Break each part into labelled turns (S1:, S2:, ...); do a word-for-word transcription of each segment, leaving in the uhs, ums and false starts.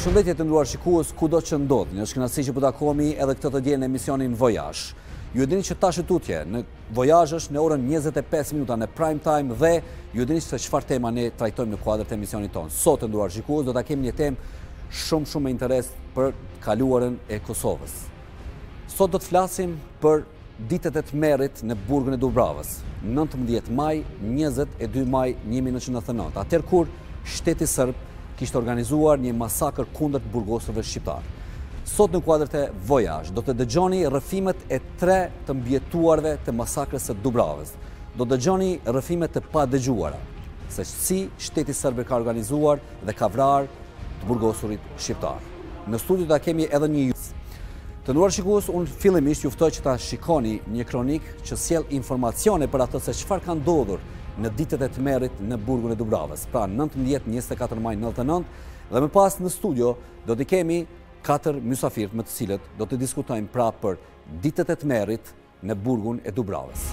S1: Përshëndetje të nderuar shikues, kudo që ndodhni, është kënaqësi që po takohemi edhe këtë të diel në emisionin Voyazh. Ju e dini që tash tutje në Voyazh është në orën njëzet e pesë minuta në prime time dhe ju e dini se çfarë tema ne trajtojmë në kuadër të emisionit tonë. Sot të nderuar shikues, do ta kemi një temë shumë shumë me interes për kaluarën e Kosovës. Sot do të flasim për ditët e tmerrit në burgun e Dubravës, nëntëmbëdhjetë maj, njëzet e dy maj një mijë nëntëqind e nëntëdhjetë e nëntë, atëherë kur shteti serb kishte organizuar një masakër kundër burgosërve shqiptar. Sot në kuadër të Voyazh do të dëgjoni rrëfimet e tre të mbjetuarve të masakrës së Dubravës. Do dëgjoni rrëfimet të padëgjuara se si shteti serb ka organizuar dhe ka vrarë të burgosurit shqiptar. Në studio do kemi edhe një ju. Të nderuar shikues, unë fillimisht ju ftoj që ta shikoni një kronik që sjell informacione për atë se çfarë ka ndodhur në ditët e tmerrit në burgun e Dubravës, pra nëntëmbëdhjetë njëzet e katër maj nëntëdhjetë e nëntë, dhe më pas në studio do të kemi katër mysafirë me të cilët do të diskutojmë pra për ditët e tmerrit në burgun e Dubravës.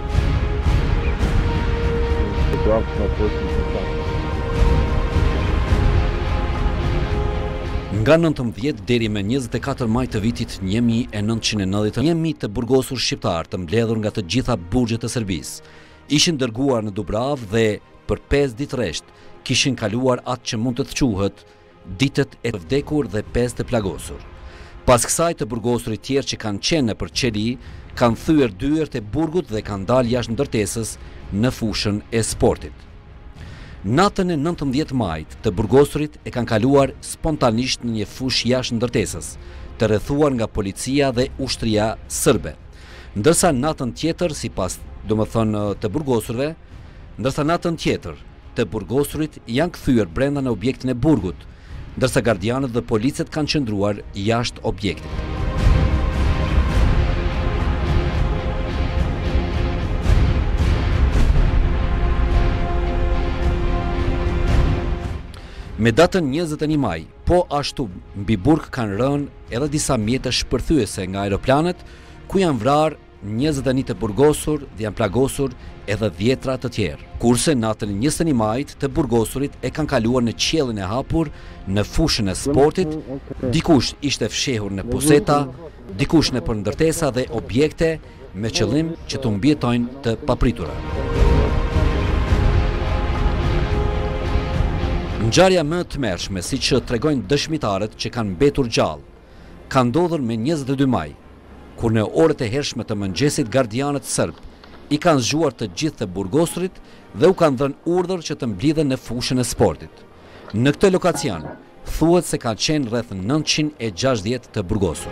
S1: Nga nëntëmbëdhjetë deri me njëzet e katër maj të vitit një mijë e nëntëqind e nëntëdhjetë, një mijë të burgosur shqiptar të mbledhur nga të gjitha burgjet e Serbisë ishin dërguar në Dubravë dhe për pesë ditë rresht kishin kaluar atë që mund të quhet ditët e vdekur dhe pesë të plagosur. Pas kësaj të burgosurit tjerë që kanë qenë nëpër qeli kanë thyer dyert e burgut dhe kanë dalë jashtë ndërtesës në fushën e sportit. Natën e nëntëmbëdhjetë majit të burgosurit e kanë kaluar spontanisht në një fushë jashtë ndërtesës, të rrethuar nga policia dhe ushtria serbe. Ndërsa natën tjetër, sipas do më thënë të burgosurve, ndërsa natën tjetër të burgosurit janë kthyer brenda në objektin e burgut, ndërsa gardianët dhe policët kanë qëndruar jashtë objektit. Me datën njëzet e një maj, po ashtu mbi burg kanë rënë edhe disa mjete shpërthyese nga aeroplanet, ku janë vrarë njëzet e një të burgosur dhe janë plagosur edhe dhjetra të tjerë. Kurse natën e njëzet e një majit të burgosurit e kanë kaluar në qiellin e hapur në fushën e sportit, dikush ishte fshehur në poseta, dikush në ndërtesa dhe objekte me qëllim që të mbjetojnë të papritura. Ngjarja më e tmerrshme, siç tregojnë dëshmitarët që kanë mbetur gjallë, ka ndodhur me njëzet e dy maj, kur në orët e hershme të mëngjesit gardianët serb i kanë zgjuar të gjithë të burgosurit dhe u kanë dhënë urdhër që të mblidhen në fushën e sportit. Në këtë lokacion thuhet se kanë qenë rreth nëntëqind e gjashtëdhjetë të burgosur.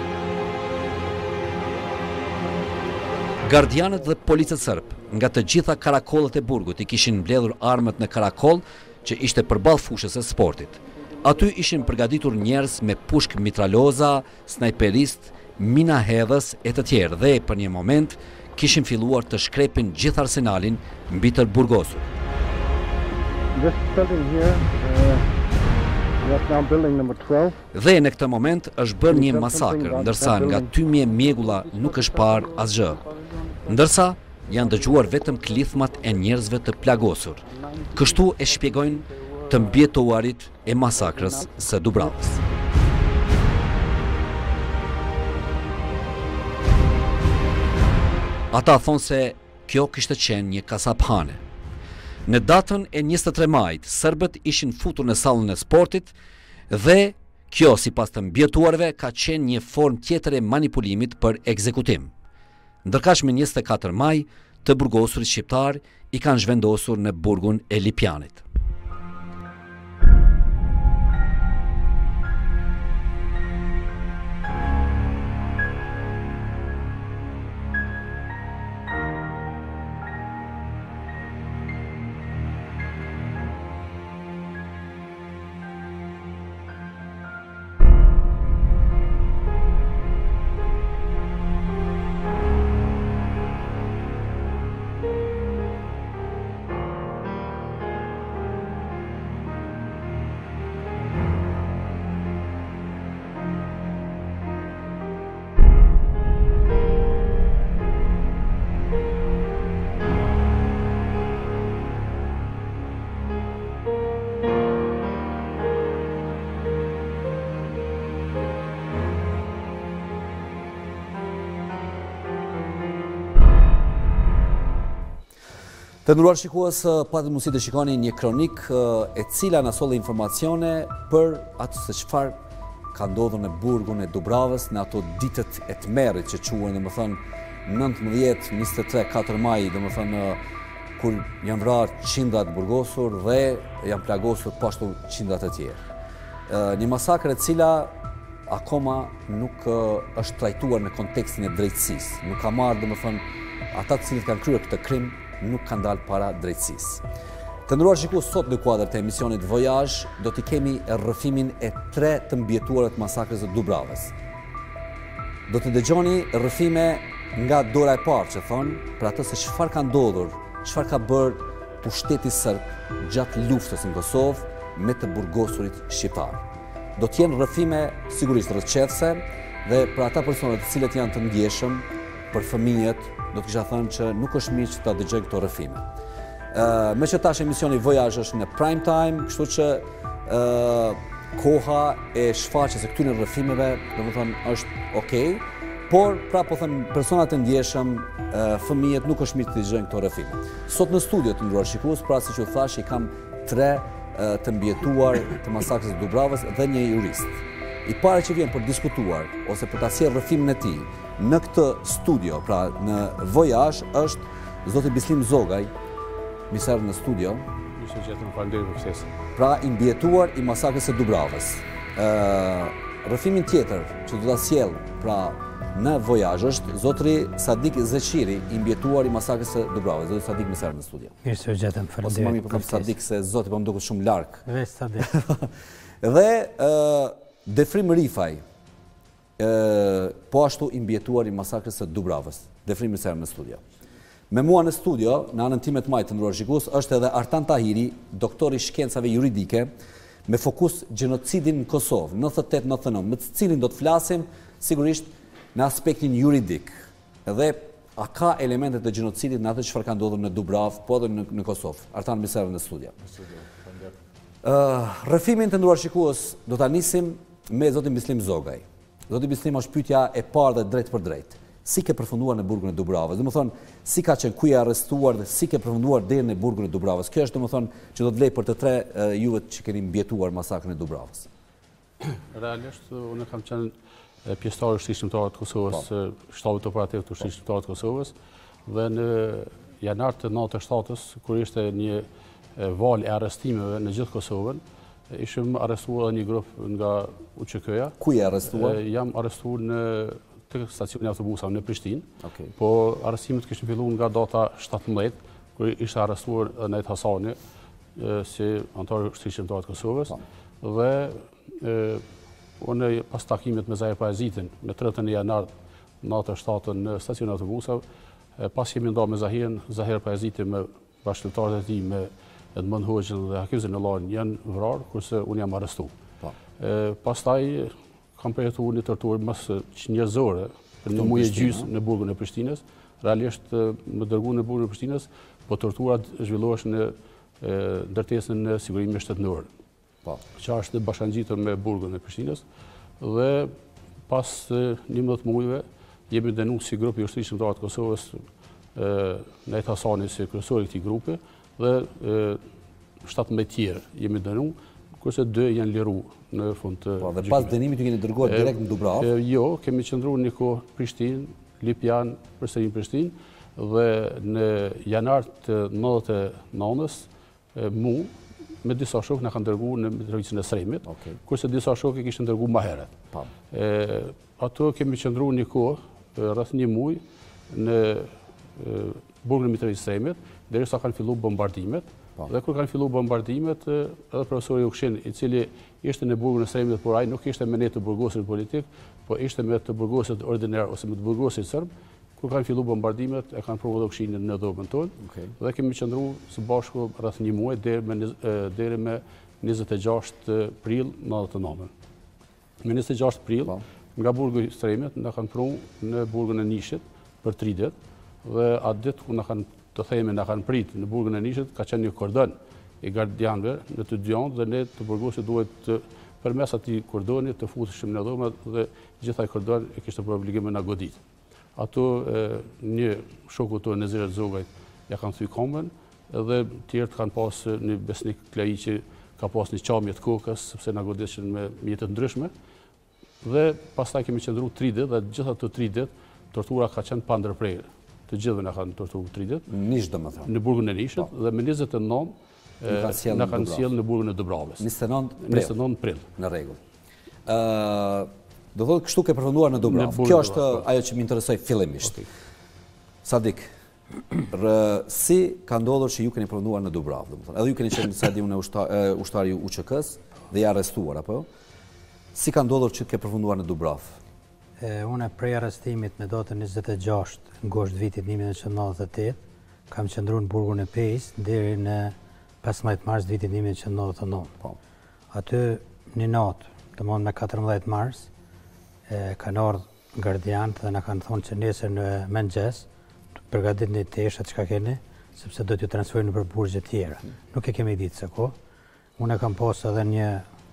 S1: Gardianët dhe policët serb nga të gjitha karakollet e burgut i kishin mbledhur armët në karakoll që ishte përballë fushës së sportit. Aty ishin përgatitur njerëz me pushk mitraloza, snajperist, mina hedhës e të tjerë dhe për një moment kishin filluar të shkrepin gjithë arsenalin mbi të burgosur. Dhe në këtë moment është bërë një masakër, ndërsa nga tymje mjegulla nuk është parë asgjë. Ndërsa janë dëgjuar vetëm klithmat e njerëzve të plagosur. Kështu e shpjegojnë të mbjetuarit e masakrës së Dubravës. Ata thonë se kjo kishte qenë një kasaphane. Në datën e njëzet e tre majit, serbët ishin futur në sallën e sportit dhe kjo, sipas të mbjetuarve, ka qenë një formë tjetër e manipulimit për ekzekutim. Ndërkaq me njëzet e katër maj, të burgosurit shqiptar i kanë zhvendosur në burgun e Lipjanit. Të nderuar shikues, patët mundësi të shikoni një kronik e cila na solli informacione për atë se çfarë ka ndodhur në burgun e Dubravës në ato ditët e tmerrit që quhen, domethënë nëntëmbëdhjetë, njëzet e tre, katër maj, domethënë kur janë vrarë qindrat burgosur dhe janë plagosur po ashtu qindrat e tjerë. Një masakër e cila akoma nuk është trajtuar në kontekstin e drejtësisë, nuk ka marrë domethënë ata të cilët kanë kryer këtë krim nuk kanë dalë para drejtësisë. Të nderuar shikues, sot në kuadër të emisionit Voyazh do t'i kemi rrëfimin e tre të mbjetuarve të masakrës së Dubravës. Do të dëgjoni rrëfime nga dora e parë që thonë për atë se çfarë ka ndodhur, çfarë ka bërë pushteti serb gjatë luftës në Kosovë me të burgosurit shqiptar. Do të jenë rrëfime sigurisht rrëqethse dhe për ata personat të cilët janë të ndjeshëm, për fëmijët, do të kisha thënë që nuk është mirë që ta dëgjoj këto rrëfime. Uh, me që tash emisioni Voyazh është në prime time, kështu që uh, koha e shfaqjes së këtyre rrëfimeve, domethënë është okay, por pra po them personat e ndjeshëm, uh, fëmijët nuk është mirë të dëgjojnë këto rrëfime. Sot në studio të nderuar shikues, pra siç u thash, i kam tre uh, të mbjetuar të masakrës së Dubravës dhe një jurist. I pari që vjen për diskutuar ose për ta sjellë rrëfimin e tij në këtë studio, pra në Voyazh, është zoti Bislim Zogaj. Misar në studio.
S2: Ishte gjetëm falenderoj për ftesën.
S1: Pra i mbjetuar i masakrës së Dubravës. Ë rrëfimin tjetër që do ta sjell pra në Voyazh është zotri Sadik Zeqiri, i mbjetuar i masakrës së Dubravës. Zoti Sadik, misar në studio.
S3: Mirë se u gjetëm, falenderoj.
S1: Ose më mirë për Sadik se zoti po më duket shumë larg.
S3: Veç Sadik.
S1: Dhe ë Defrim Rifaj, ë po ashtu i mbjetuar i masakrës së Dubravës. Defrim, misar në studio. Me mua në studio, në anën time të majtë të nderuar shikues, është edhe Artan Tahiri, doktor i shkencave juridike, me fokus gjenocidin në Kosovë, nëntëdhjetë e tetë nëntëdhjetë e nëntë, me të cilin do të flasim sigurisht në aspektin juridik. Dhe a ka elementet të gjenocidit në atë çfarë ka ndodhur në Dubravë, po edhe në, në Kosovë. Artan, mirëserve në studio. Uh, rrëfimin të nderuar shikues, do ta nisim me zotin Bislim Zogaj. Zoti Bislim, është pyetja e parë dhe drejt për drejt. Si ke përfunduar në burgun e Dubravës? Domethënë, si ka qenë, ku je arrestuar dhe si ke përfunduar deri në burgun e Dubravës? Kjo është domethënë që do të vlej për të tre uh, juve që keni mbjetuar masakrën e Dubravës.
S2: Realisht, unë kam qenë pjesëtar i Shtrisë Shqiptare të Kosovës, shtabit operativ të Shtrisë Shqiptare të Kosovës, dhe në janar të nëntëdhjetë e shtatës, kur ishte një valë e arrestimeve në gjithë Kosovën, ishim arrestuar një grup nga U Q K-ja.
S1: Ku je arrestuar?
S2: Jam arrestuar në të stacionin e autobusave në Prishtinë,
S1: okay.
S2: Po arrestimet kishin filluar nga data shtatëmbëdhjetë, kur ishte arrestuar Nejt Hasani, si antar i Shtrisë Shqiptare të Kosovës, pa. Dhe e, unë pas takimit me Zahir Pajazitin në tretën e janar nëntëdhjetë e shtatën në stacionin e autobusave, pas jemi ndarë me Zahirin, Zahir Pajaziti me bashkëtarët e tij, me Edmond Hoxhën dhe Hakizin Ellarin janë vrarë, kurse unë jam arrestuar. Pastaj kam përjetuar një torturë mas njerëzore për një muaj e gjysmë në burgun e Prishtinës. Realisht më dërguan në burgun e Prishtinës, po torturat zhvilloheshin në ndërtesën në sigurimin shtetëror. Po. Që është bashkangjitur me burgun e Prishtinës dhe pas njëmbëdhjetë muajve jemi dënuar si grupi i Shtrisë Shqiptare të Kosovës, Nejt Hasani si kryesori i këtij grupi dhe shtatëmbëdhjetë tjerë jemi dënuar, kurse dy janë liru në fund të
S1: po, dhe pas dënimit ju keni dërguar direkt në Dubravë?
S2: Jo, kemi qëndruar një kohë Prishtinë, Lipjan, përsëri në Prishtinë, dhe në janar të nëntëdhjetë e nëntës, mu me disa shokë na kanë dërguar në Mitrovicën e Sremit, okay. Kurse disa shokë kishin dërguar më herët. Po. E, ato kemi qëndruar një kohë rreth një muaj në burgun e Mitrovicës së Sremit, derisa kanë filluar bombardimet. Dhe kur kanë filluar bombardimet, edhe profesori Ukshin, i cili ishte në burgun e Sremit, por ai nuk ishte me ne të burgosit politik, po ishte me të burgosit ordinar ose me të burgosit serb, kur kanë filluar bombardimet, e kanë provuar Ukshin në dhomën tonë, okay. Dhe kemi qëndruar së bashku rreth një muaj deri me deri me njëzet e gjashtë prill nëntëdhjetë e nëntën. Me njëzet e gjashtë prill, nga burgu i Sremit, na kanë prunë në burgun e Nishit për tri ditë, dhe atë ditë kur na kanë të themi na kanë prit në burgun e Nishit, ka qenë një kordon i gardianëve në të dy anë dhe ne të burgosit duhet të përmes atij kordoni të futeshim në dhomë dhe gjithë ai kordon e kishte për obligim na godit. Ato e, një shoku tonë Nezir Zogaj ja kanë thy kombën edhe tjerët kanë pas një Besnik Klai që ka pas një qamje të kokës, sepse na godishin me mjetet ndryshme. Dhe pastaj kemi qëndruar tri ditë dhe gjithë ato tri ditë tortura ka qenë pa ndërprerje. Të gjithëve na kanë torturuar tri ditë.
S1: Nish domethënë.
S2: Në burgun e Nishit dhe me njëzet e nëntë na kanë sjellë në burgun e Dubravës.
S1: njëzet e nëntë prill.
S2: njëzet e nëntë prill.
S1: Në rregull. Ë, do thotë kështu ke përfunduar në Dubravë. Kjo është ajo që më interesoi fillimisht. Sadik, si ka ndodhur që ju keni përfunduar në Dubravë, domethënë? Edhe ju keni qenë sa di unë ushtari U Q K-s dhe i arrestuar apo? Si ka ndodhur që ke përfunduar në Dubravë?
S3: Unë prej arrestimit me datën njëzet e gjashtë në gosht vitit një mijë nëntëqind e nëntëdhjetë e tetë, kam qëndruar në burgun e Pejës deri në pesëmbëdhjetë mars vitit një mijë nëntëqind e nëntëdhjetë e nëntë. Aty një natë, domethënë me katërmbëdhjetë mars, kanë ardhur gardianët dhe na kanë thonë që nesër në mëngjes të përgatitni teshat çka keni, sepse do t'ju transferojnë për burgje tjera. Nuk e kemi ditë se ko. Unë kam pas edhe një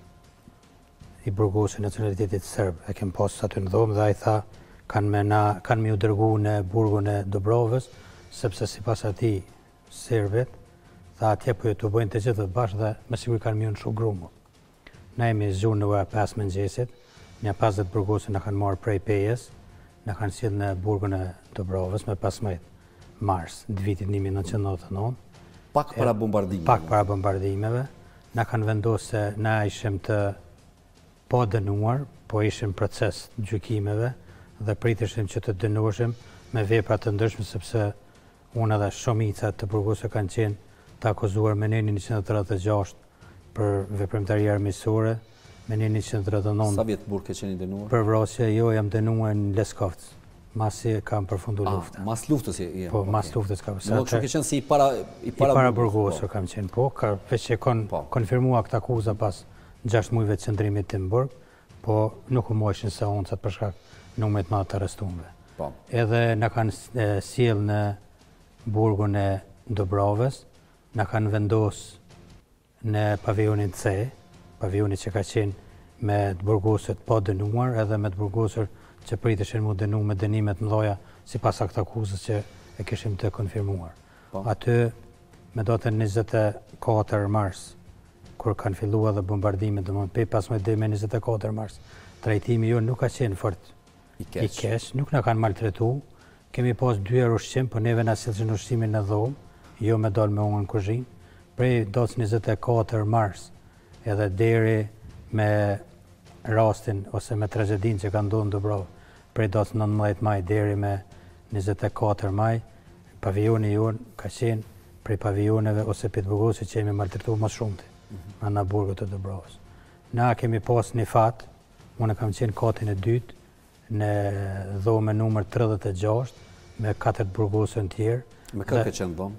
S3: i burgosur nacionalitetit serb, e kem pas aty në dhomë dhe ai tha kanë me na kanë më u dërgu në burgun e Dubrovës, sepse sipas atij serbët tha atje po ju të bëjnë të gjithë bashkë dhe me siguri kanë më unë grumu. Na jemi zgjuar në ora pesë mëngjesit, një pesëdhjetë burgosur na kanë marrë prej Pejës, na kanë sjellë në burgun e Dubrovës me pesëmbëdhjetë mars të vitit një mijë nëntëqind e nëntëdhjetë e nëntë.
S1: Pak para bombardimeve.
S3: Pak para bombardimeve, na kanë vendosur se na ishim të po dënuar, po ishim proces gjykimeve dhe priteshim që të dënoheshim me vepra të ndryshme, sepse unë edhe shumica të burgosur kanë qenë të akuzuar me nenin njëqind e tridhjetë e gjashtë për veprimtari armiqësore, me nenin njëqind e tridhjetë e nëntë.
S1: Sa vjet burg ke qenë dënuar?
S3: Për vrasje, jo, jam dënuar në Leskovc, masi kam përfunduar lufta.
S1: Mas luftës je?
S3: Po, mas luftës kam.
S1: Do të ke qenë si i para
S3: i para burgosur kam qenë, po, ka veç që kanë konfirmuar këtë akuzë pas gjashtë muajve të qëndrimit tim burg, po nuk u mojshin se oncat për shkak numrit më të arrestuarve.
S1: Po.
S3: Edhe na kanë sjell në burgun e Dubravës, na kanë vendos në pavilionin C, paviljoni që ka qenë me të burgosur po dënuar edhe me të burgosur që priteshin mu dënu me dënimet mëdha sipas këtij akuzës që e kishim të konfirmuar.
S1: Po.
S3: Aty me datën njëzet e katër mars, kur kanë filluar dhe bombardimet, domethënë pe pesëmbëdhjetë deri me njëzet e katër mars, trajtimi jo nuk ka qenë fort
S1: i keq,
S3: nuk na kanë maltretuar. Kemi pas dy herë ushqim, po neve na sillshin ushqimin në dhomë, jo me dal me unë në kuzhinë. Prej datës njëzet e katër mars edhe deri me rastin ose me tragedinë që ka ndodhur në Dubrovë, prej datës nëntëmbëdhjetë maj deri me njëzet e katër maj, paviljoni jonë ka qenë prej paviljoneve ose pitburgosur që jemi maltretuar më shumti në burgut të Dubrovës. Na kemi pas një fat, unë kam qenë katin e dytë në dhomë numër tridhjetë e gjashtë me katër burgosur tjerë.
S1: Me kë ke qenë dhomë?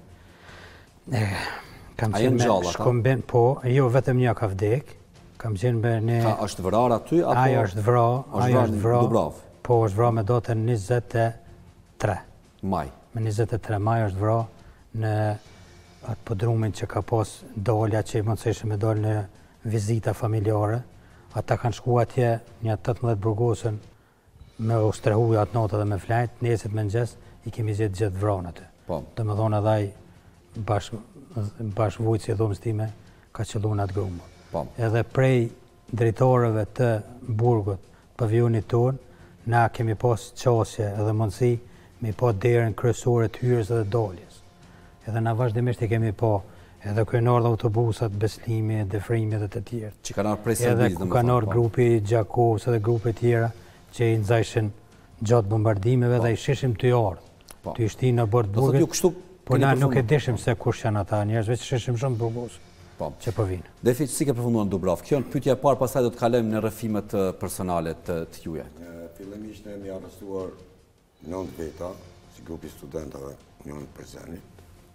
S3: Kam qenë me shkomben, po, jo vetëm një ka vdek. Kam qenë me një...
S1: Ka është vrar aty apo?
S3: Ajo është vra, ajo është vra.
S1: Dubravë.
S3: Po, është vra me datën njëzet e tre.
S1: Maj.
S3: Me njëzet e tre maj është vra në atë podrumin që ka pas dolja që i mundësishë me dol në vizita familjare. Ata kanë shku atje një tetëmbëdhjetë burgosën me u strehu atë natë dhe me flajt, nesit me mëngjes i kemi zgjedhë gjithë vranë aty.
S1: Po.
S3: Dhe me thonë edhe ai bash vujtës i dhomës time ka qëllu në atë grumbë.
S1: Po.
S3: Edhe prej drejtorëve të burgut, paviljonit tonë, na kemi pas qasje edhe mundësi me pa derën kryesore të hyrjes dhe daljes. Edhe na vazhdimisht i kemi pa edhe krenar dhe autobusat, Beslimi, Defrimi dhe të tjerë.
S1: Që kanë arë prej Serbisë,
S3: edhe ku kanë arë grupi Gjakovës edhe grupe tjera që i nxajshin gjatë bombardimeve dhe i shishim të ardhë, të ishti në bord burgut, po na nuk e dishim se kush janë ata njerëz, veç shishim shumë burgos që po vinë.
S1: Defi, si ke përfunduar në Dubravë? Kjo në pyetja e parë, pastaj do të kalojmë në rrëfimet personale të juaja.
S4: Fillimisht ne jemi arrestuar nëntë veta si grupi studentëve Unionit Prishtinës.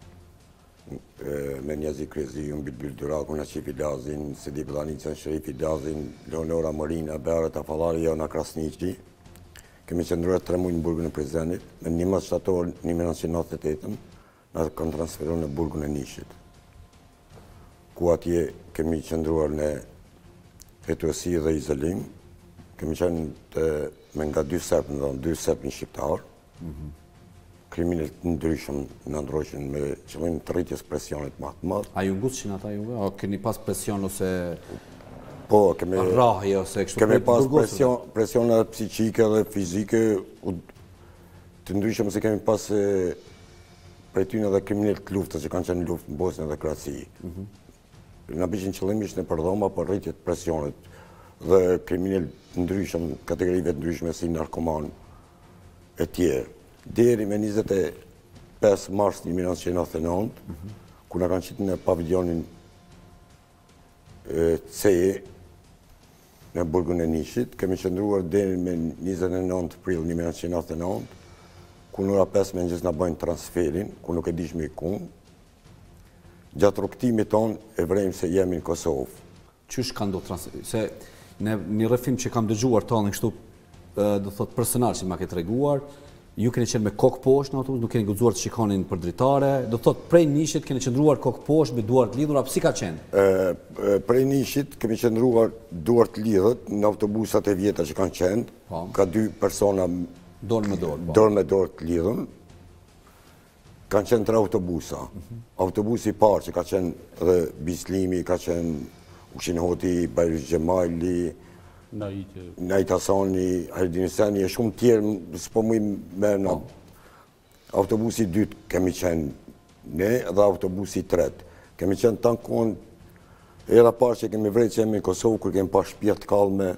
S4: Me Njazi Krezi, unë Bilbil Duraku, në Qifi Lazin, Sedi Blanicën, Sherifi Lazin, Leonora Morina, Berët Afallari, Jona Krasniqi. Kemi qëndruar tre muaj në burgun e Prizrenit, me një mas shtator një mijë nëntëqind e nëntëdhjetë e tetëm, na kanë transferuar në burgun e Nishit, ku atje kemi qëndruar në hetuesi dhe izolim. Kemi qenë me nga dy serb, në dy serb një shqiptar. kriminal të ndryshëm në ndroqen me qëllim të rritjes presionit më të madh.
S1: A ju ngushin ata juve? O keni pas presion ose
S4: po, kemi
S1: rrahje ose kështu?
S4: Kemi pas presion, presione psiqike dhe fizike të ndryshëm se kemi pas prej tyne dhe kriminal të luftës që kanë qenë në luftë në Bosnjë dhe Kroaci. Në bishin qëllimisht në përdhoma për rritjet presionit dhe kriminal të ndryshëm, kategorive të ndryshme si narkoman e tjerë. Deri me njëzet e pesë mars një mijë nëntëqind e nëntëdhjetë e nëntë, ku na kanë qitë në paviljonin C në burgun e Nishit, kemi qëndruar deri me njëzet e nëntë prill një mijë nëntëqind e nëntëdhjetë e nëntë, ku në ora pesë me njës në bëjnë transferin, ku nuk e dishme i kun. Gjatë rukëtimit tonë e vrejmë se jemi në Kosovë.
S1: Qysh ka ndo transfer? Se në një rrëfim që kam dëgjuar tonë, kështu do thot personal që ma ke treguar, ju keni qenë me kokë poshtë në autobus, nuk keni guxuar të shikonin për dritare, do thot prej Nishit keni qëndruar kokë poshtë me duart lidhura, si ka qenë?
S4: Prej Nishit kemi qëndruar duart lidhët në autobusat e vjeta që kanë qenë, ka dy persona
S1: dorë me dorë.
S4: Dorë me dorë të lidhën, kanë qenë tre autobusa. Autobusi parë që ka qenë dhe Bislimi, ka qenë Ushin Hoti, Bajrish Gjemali, Najt Hasani, Herdin Seni, e shumë tjerë, s'po mu i mërna. Autobusi dytë kemi qenë ne dhe autobusi tretë. Kemi qenë tanë konë, era parë që kemi vrejtë që jemi në Kosovë, kër kemi pa shpjetë kalme,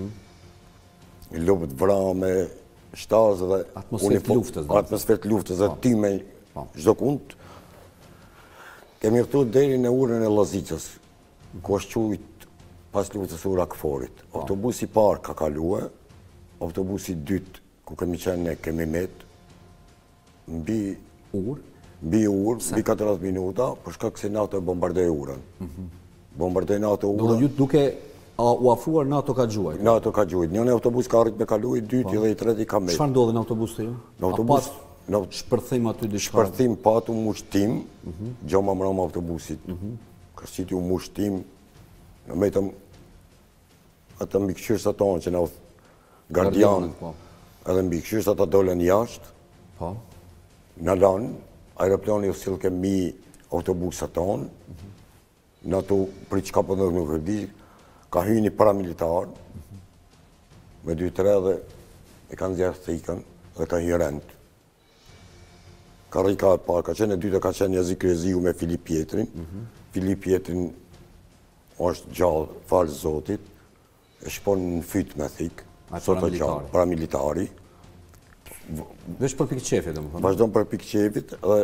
S4: lobët vrame, shtazë dhe
S1: atmosferë të luftës.
S4: Atmosferë të luftës dhe ty me çdo kund. Kemi rëtu deri në urën e Lozicës, ku është qujtë pas luftës ura këforit. Autobusi parë ka kalue, autobusi dytë, ku kemi qenë ne kemi metë, mbi
S1: urë,
S4: mbi urë, mbi katërdhjetë minuta, për shkak se NATO e bombardoi urën. Bombardoi NATO urën.
S1: Do ju duke u afruar NATO ka gjuajt?
S4: NATO ka gjuajt. Njënë autobus ka arrit me kalu, i dyti dhe i treti ka metë.
S1: Çfarë ndodhi në autobus të ju?
S4: Në autobus...
S1: Shpërthim aty diçka?
S4: Shpërthim patu mushtim, gjoma mbroma autobusit. Ka qiti u mushtim, në metëm atë mbikëqyrës ato që në gardian, edhe mbikëqyrës ato dolen jashtë, në lanë, aeroplani u silë ke mi autobusat tonë, në ato për që ka pëndër nuk e di, ka hyni paramilitar, me dy tre dhe e kanë zjarë thikën dhe ka hy rent. Ka rika e parë, ka qenë e dyte ka qenë Jazik Reziu me Filip Pjetrin. Filip Pjetrin është gjallë, falë zotit, e shpon në fytë me thikë, sotë gjallë, paramilitari.
S1: Vesh për pikë qefit, dhe më thënë?
S4: Vazhdojnë për pikë qefit, dhe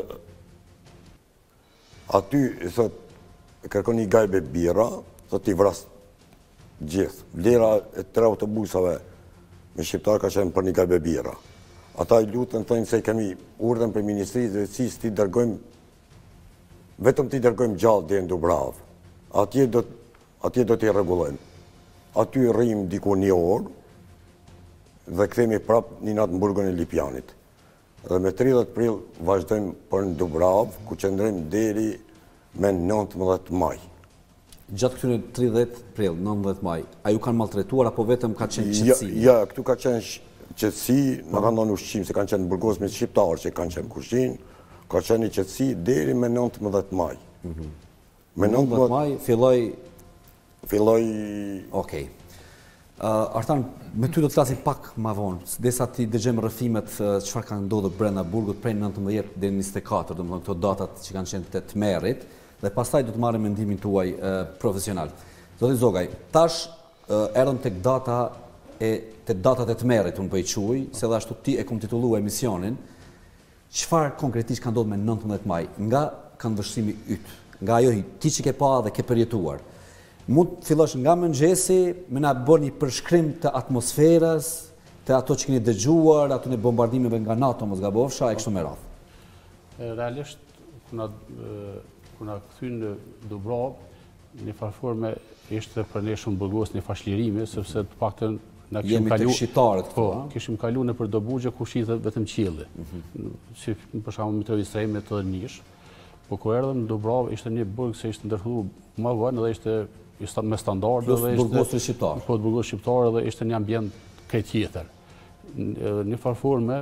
S4: aty, thot, kërkon i gajbe bira, thot i vras gjithë. Vlera e tre autobusave me shqiptar ka qenë për një gajbe bira. Ata i lutën, thënë se kemi urdhën për Ministri dhe Drejtësisë ti dërgojmë, vetëm ti dërgojmë gjallë dhe në Dubravë. Atje do, atje do t'i rregullojmë. Aty rrim diku një orë dhe kthehemi prapë një natë në burgun e Lipjanit. Dhe me tridhjetë prill vazhdojmë për në Dubravë, ku qëndrojmë deri me nëntëmbëdhjetë maj.
S1: Gjatë këtyre tridhjetë prill, nëntëmbëdhjetë maj, a ju kanë maltretuar apo vetëm ka qenë qetësi?
S4: Ja, këtu ka qenë qetësi, në kanë ndonë ushqim, se kanë qenë burgos me shqiptarë që kanë qenë kushin, ka qenë i qetësi deri me nëntëmbëdhjetë maj.
S1: Me nëntëmbëdhjetë maj filloj...
S4: Filloj...
S1: Okej. Artan, me ty do të flasim pak ma vonë, desa ti dëgjojmë rrëfimet çfarë kanë ndodhur brenda burgut prej nëntëmbëdhjetë deri në njëzet e katër, domethënë këto datat që kanë qenë të tmerrit, dhe pastaj do të marrim mendimin tuaj profesional. Zoti Zogaj, tash erdhëm tek data e të datat e tmerrit, unë po i quaj, se dhe ashtu ti e kom titulluar emisionin, çfarë konkretisht ka ndodhur me nëntëmbëdhjetë maj, nga këndvështrimi yt, nga ajo ti që ke pa dhe ke përjetuar. Mund të fillosh nga mëngjesi, me na bërë një përshkrim të atmosferës, të ato që keni dëgjuar, ato në bombardimeve nga NATO, mos gabofsha, e kështu me radhë.
S2: Realisht, kur na kthyn në Dubrovë, në farforme ishte për ne shumë burgos një fashlirimi, sepse të paktën na kishim kalu...
S1: Jemi të shqiptarët këtu,
S2: po, kishim kalu në për Dobugje ku shithet vetëm qielli. Si për shembull Mitrovica të Nish, po kur erdhëm në Dubrovë ishte një burg se ishte ndërhyr më vonë dhe ishte me standarde dhe ishte
S1: burgos shqiptar.
S2: Po, burgos shqiptar dhe ishte një ambient krejt tjetër. Në farforme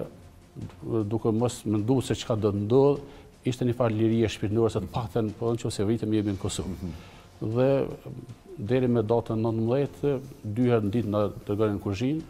S2: duke mos menduar se çka do të ndodh, ishte një farë lirie shpirtërore se të paktën po nëse vritëm jemi në Kosovë. Dhe deri me datën nëntëmbëdhjetë, dy herë në ditë na dërgonin në kuzhinë,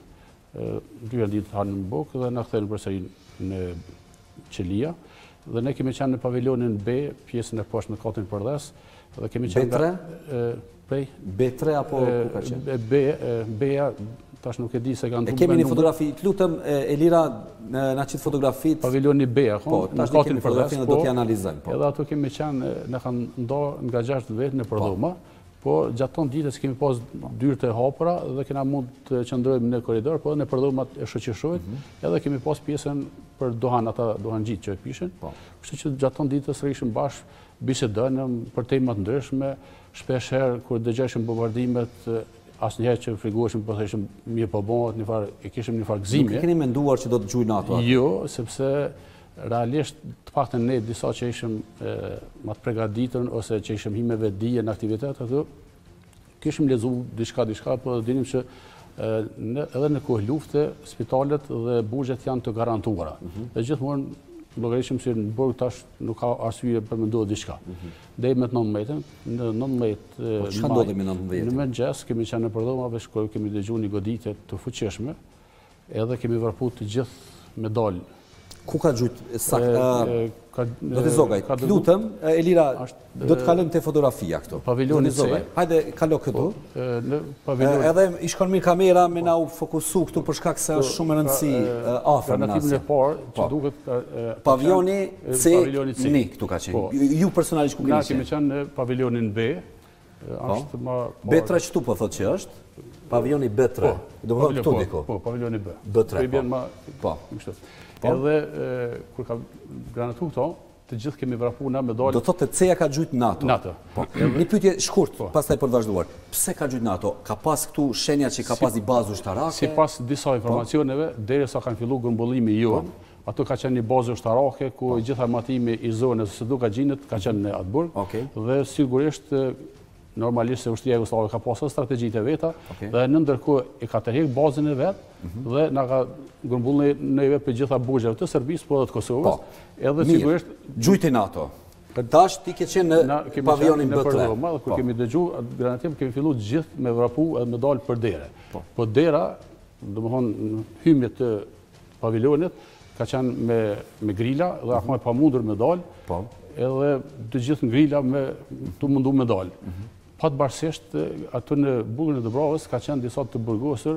S2: dy herë në ditë hanin në bukë dhe na kthejnë përsëri në Qelia. Dhe ne kemi qenë në pavilionin B, pjesën e poshtë në katin përdhes, dhe kemi qenë
S1: B tre?
S2: Prej
S1: B tre apo ku ka qenë?
S2: B, B-ja tash nuk e di se kanë
S1: E kemi një fotografi, të lutem Elira na qit fotografitë.
S2: Paviljoni B,
S1: po,
S2: në katin përdhes,
S1: do t'i analizojmë. Po.
S2: Edhe ato kemi qenë, ne kanë ndarë nga gjashtë vetë në Përdhuma, po gjatë tonë ditës kemi pas dyrët e hapura dhe kena mund të qëndrojmë në korridor, po në Përdhuma e shoqërohet, edhe kemi pas pjesën për dohan ata dohan gjitë që e pishin. Kështu që gjatë tonë ditës rrishëm bashkë, bisedojmë për tema të ndryshme, shpesh herë kur dëgjojshim bombardimet, asnjëherë që frigueshim po thëshim mirë po bëhet, një farë e kishim një farë gëzimi.
S1: Nuk keni menduar që do të gjujnë ato?
S2: Jo, sepse realisht të paktën ne disa që ishim më të përgatitur ose që ishim himeve dije në aktivitet ato, kishim lexuar diçka diçka, po dinim që edhe në kohë lufte spitalet dhe buxhet janë të garantuara. Dhe gjithmonë llogarishim se në burg tash nuk ka arsye për menduar diçka. Deri me nëntëmbëdhjetën, në nëntëmbëdhjetë
S1: Po çfarë ndodhi me nëntëmbëdhjetën?
S2: Në mëngjes kemi qenë në Përdhuma, shkoj kemi dëgjuar një goditje të fuqishme, edhe kemi varpu të gjithë me dal.
S1: Ku ka gjujt saktë? Do të zogaj. Lutem, Elira, do të kalojmë te fotografia këtu.
S2: Paviljoni C.
S1: Hajde, kalo këtu.
S2: Në paviljon.
S1: Edhe i shkon mirë kamera me na u fokusu këtu për shkak se është shumë e rëndësi afër në
S2: natyrën e parë, që duket
S1: paviljoni C, ni këtu ka qenë. Ju personalisht ku keni qenë?
S2: Na kemi qenë në paviljonin B. Është më
S1: B tre çtu po thotë që është? Paviljoni B tre. Do të thotë këtu diku.
S2: Po, paviljoni B.
S1: B tre.
S2: Po. Kështu. Edhe kur ka granatu këto, të gjithë kemi vrapu na me dalë.
S1: Do thotë C-ja ka gjujt NATO.
S2: NATO.
S1: Po. Një pyetje shkurt, pastaj për të vazhduar. Pse ka gjujt NATO? Ka pas këtu shenja që ka pas një bazë ushtarake?
S2: Sipas disa informacioneve, derisa kanë filluar grumbullimi i jon, ato ka qenë një bazë ushtarake ku gjithë armatimi i zonës së Dukaxhinit ka qenë në Atburg. Dhe sigurisht normalisht se ushtria jugoslave ka pasur strategjitë e veta dhe në ndërkohë e ka tërheq bazën e vet dhe na ka grumbullë neve për gjitha buxhet të Serbisë po edhe të Kosovës. Edhe sigurisht
S1: gjujti NATO. Tash ti ke qenë në paviljonin B tre.
S2: Kur kemi dëgjuar granatim kemi filluar gjithë me vrapu edhe me dal për dere. Po dera, domethënë hymje të paviljonit ka qenë me me grila dhe akoma e pamundur me dal. Po. Edhe të gjithë grila me tu mundu me dal. Patbarësisht aty në burgun e Dubravës ka qenë disa të burgosur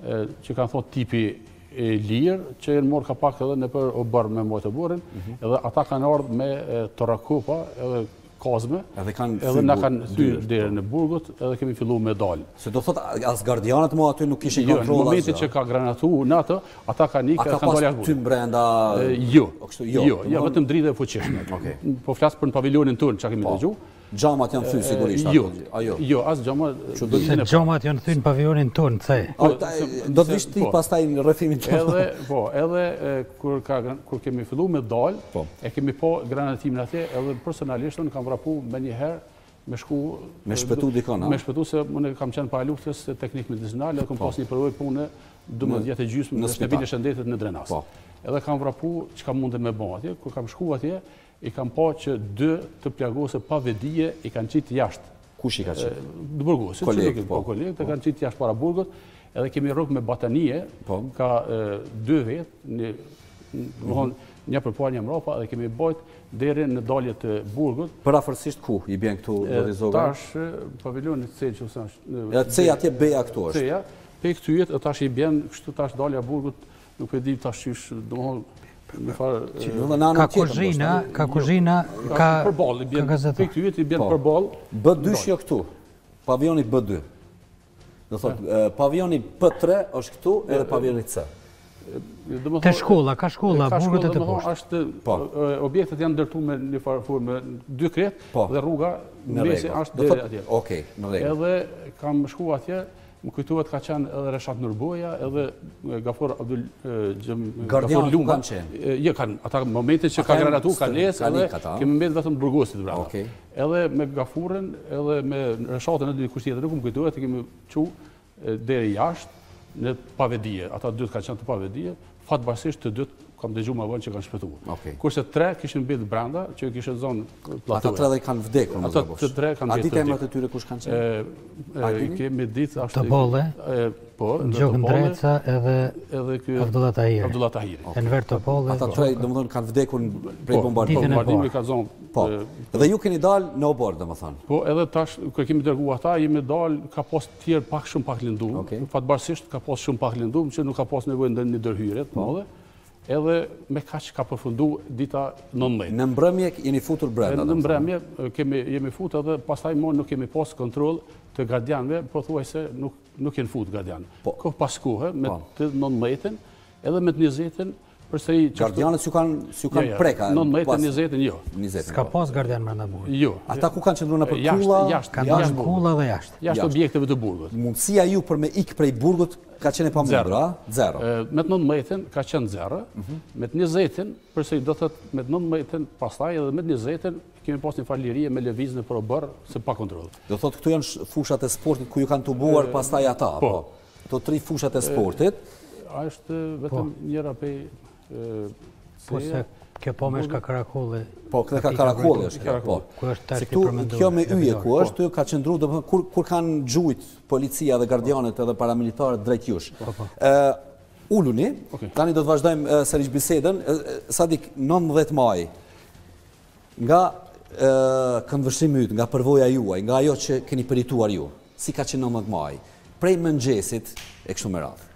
S2: që kanë thonë tipi e lirë, që e në morë ka pak edhe në për o bërë me mojtë e burin, edhe ata kanë ardhë me torakopa edhe kazme, edhe na kanë thyrë dhere në burgut, edhe kemi fillu me dalë.
S1: Se do thot, as gardianët mu aty nuk kishin kontrol?
S2: Jo, në momentit që ka granatu në atë, ata ka një
S1: kanë dalë jashtë burgut. A ka pas ty mbrenda?
S2: Jo, jo, jo, vetëm dridhe e fuqishme. Po flasë për në paviljonin tërë, që kemi të gju.
S1: Gjamat janë thynë sigurisht?
S2: Jo, jo, as gjamat...
S3: Gjamat janë thynë paviljonin tonë, të
S1: thej. Do të vishë ti pas taj në rëfimin të...
S2: Po, edhe kur kemi fillu me dalë, e kemi po granatimin atje, edhe personalisht në kam vrapu me një herë, me shku...
S1: Me shpetu dikona?
S2: Me shpetu se më kam qenë para luftës teknik medicinal, edhe kam pas një përvoj punë dëmëdhjetë vjetë e gjysmë në shtëpinë e shëndetit në Drenas. Edhe kam vrapu që kam mundet me bo atje, kur kam shku atje, i kam pa që dë të plagose pa vedije i kanë qitë jashtë.
S1: Kush i ka qitë?
S2: Dë burgosë.
S1: Kolegë, po.
S2: Kolegë, të kanë qitë jashtë para burgut, edhe kemi rrugë me batanije, ka dë vetë, një përpar një mrapa, edhe kemi bojt deri në dalje të burgut.
S1: Për afërsisht ku i bjen këtu Dorizoga?
S2: Tash, paviljonit C që usash...
S1: C atje beja këtu është?
S2: C-ja, pe këtu jetë, tash i bjen, kështu tash dalja burgut, nuk e di tash qysh,
S3: Ka kuzhina, ka kuzhina, ka gazetë.
S2: Pe këtu jetë i bjen përball.
S1: B dy jo këtu, paviljoni B dy. Do thotë, paviljoni P tre është këtu edhe paviljoni C.
S3: Te shkolla, ka shkolla, burgut e të poshtë.
S2: Objektet janë ndërtu me një farëfur me dy kretë dhe rruga në mesi është dhe atje.
S1: Okej, në rregull.
S2: Edhe kam shku atje, më kujtuat ka qenë edhe Reshat Nurboja, edhe Gafor Abdul Lunga.
S1: Gardianët ku kanë qenë?
S2: Jo, kanë, ata momentet që ka granatu, ka nesë, edhe kemi mbet vetëm burgosit brava. Edhe me Gafurin, edhe me Reshatën e dy kusht tjetër, nuk më kujtuat, e kemi qu deri jashtë, në pavedije. Ata dytë ka qenë të pavedije, fatbarësisht të dytë kam dëgju më vonë që kanë shpëtuar.
S1: Okej.
S2: Kurse tre kishin mbetë brenda, që kishin zonë
S1: Ata
S2: platoje.
S1: tre dhe kanë vdekur, mos
S2: Ata
S1: gabosh.
S2: të tre kanë
S1: A
S2: vdekur.
S1: ditë emrat e tyre kush kanë qenë?
S2: E kemi ditë ashtu.
S3: Topolle,
S2: Po,
S3: Gjok Ndreca edhe
S2: edhe ky
S3: Abdullah Tahiri.
S2: Abdullah Tahiri.
S3: Enver Topolle.
S1: Ata tre, domethënë, kanë vdekur prej bombardimit.
S3: ditën e
S2: Bombardimi
S3: parë.
S2: ka zonë.
S1: Po. Dhe ju keni dalë në obor, domethënë.
S2: Po, edhe tash kur kemi dërguar ata, jemi dalë, ka pas të tjerë pak shumë pak lëndum.
S1: Okej.
S2: Fatbarësisht ka pas shumë pak lëndum që nuk ka pas nevojë ndonjë ndërhyrje të mëdha. Edhe me kaq ka përfundu dita nëntëmbëdhjetë.
S1: Në mbrëmje jeni futur brenda.
S2: Në mbrëmje kemi jemi futur edhe pastaj më nuk kemi pas kontroll të gardianëve, po thuaj se nuk nuk janë fut gardianë.
S1: Po.
S2: Kohë pas kohë me të nëntëmbëdhjetën edhe me të njëzjetën përsëri
S1: Gardianët s'ju kanë s'ju kanë preka.
S2: nëntëmbëdhjetën, njëzjetën jo.
S1: njëzjetën.
S3: S'ka pas gardian brenda burgut.
S2: Jo.
S1: Ata ku kanë qëndruar nëpër
S2: Jashtë,
S1: kulla?
S2: jashtë,
S3: Kanë
S2: jashtë
S3: dhënë
S2: burgut.
S3: kulla dhe jashtë.
S2: Jashtë objekteve të burgut.
S1: Mundësia ju për me ik prej burgut ka qenë e pamundur, a? Zero.
S2: E, Me të nëntëmbëdhjetën ka qenë zero, me të njëzjetën, përsëri do thotë me të nëntëmbëdhjetën pastaj edhe me të njëzjetën kemi pas një falërie me lëvizje në probër se pa kontroll.
S1: Do thotë këtu janë sh- fushat e sportit ku ju kanë tubuar pastaj ata, po. Këto tri fushat e sportit.
S2: A është vetëm njëra pej
S3: Po se kjo po me shka Karakolli.
S1: Po, këtë ka Karakolli është kjo, po.
S3: Ku është
S1: Se
S3: tash
S1: këtu
S3: përmenduar,
S1: kjo me
S3: e
S1: yje
S3: bizar.
S1: ku është, këtu ka qëndruar domethënë kur kur kanë gjujt policia dhe gardianët edhe paramilitarët drejt jush. Ë uluni, tani do të vazhdojmë uh, sërish bisedën. Uh, Sadik, nëntëmbëdhjetë maj, nga uh, këndvështrimi yt, nga përvoja juaj, nga ajo që keni përituar ju, si ka qenë nëntëmbëdhjetë maj, prej mëngjesit e kështu me radhë.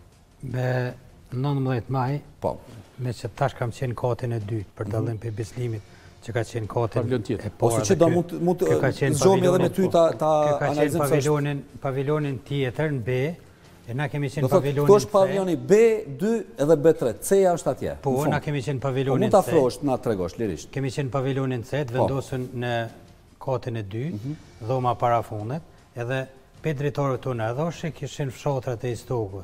S3: Me nëntëmbëdhjetë maj,
S1: Po.
S3: me që tash kam qenë katin e dytë, për dallim për Bislimit, që ka qenë katin
S2: Pavilion tjetër.
S3: e
S1: Ose
S3: parë.
S1: që
S3: dhe
S1: do
S3: ky-
S1: mund mund
S3: ky ka
S1: të
S3: qenë
S1: zgjohemi edhe me
S3: pavilionin-
S1: ty ta ta
S3: Ky ka qenë
S1: analizojmë se është-
S3: pavilionin, pavilionin tjetër në B, e na kemi
S1: Do
S3: qenë
S1: thotë,
S3: pavilionin
S1: këtu është
S3: C.
S1: paviljoni B dy edhe B tre, C-ja është atje.
S3: Po,
S1: në fund.
S3: na kemi qenë
S1: Po
S3: pavilionin
S1: mund ta
S3: C.
S1: afrosh, na tregosh lirisht.
S3: Kemi qenë pavilionin C, të vendosën në katin e dytë, dhoma parafunet, edhe pe drejtorët tonë edhe oshe kishin fshatrat e istokut,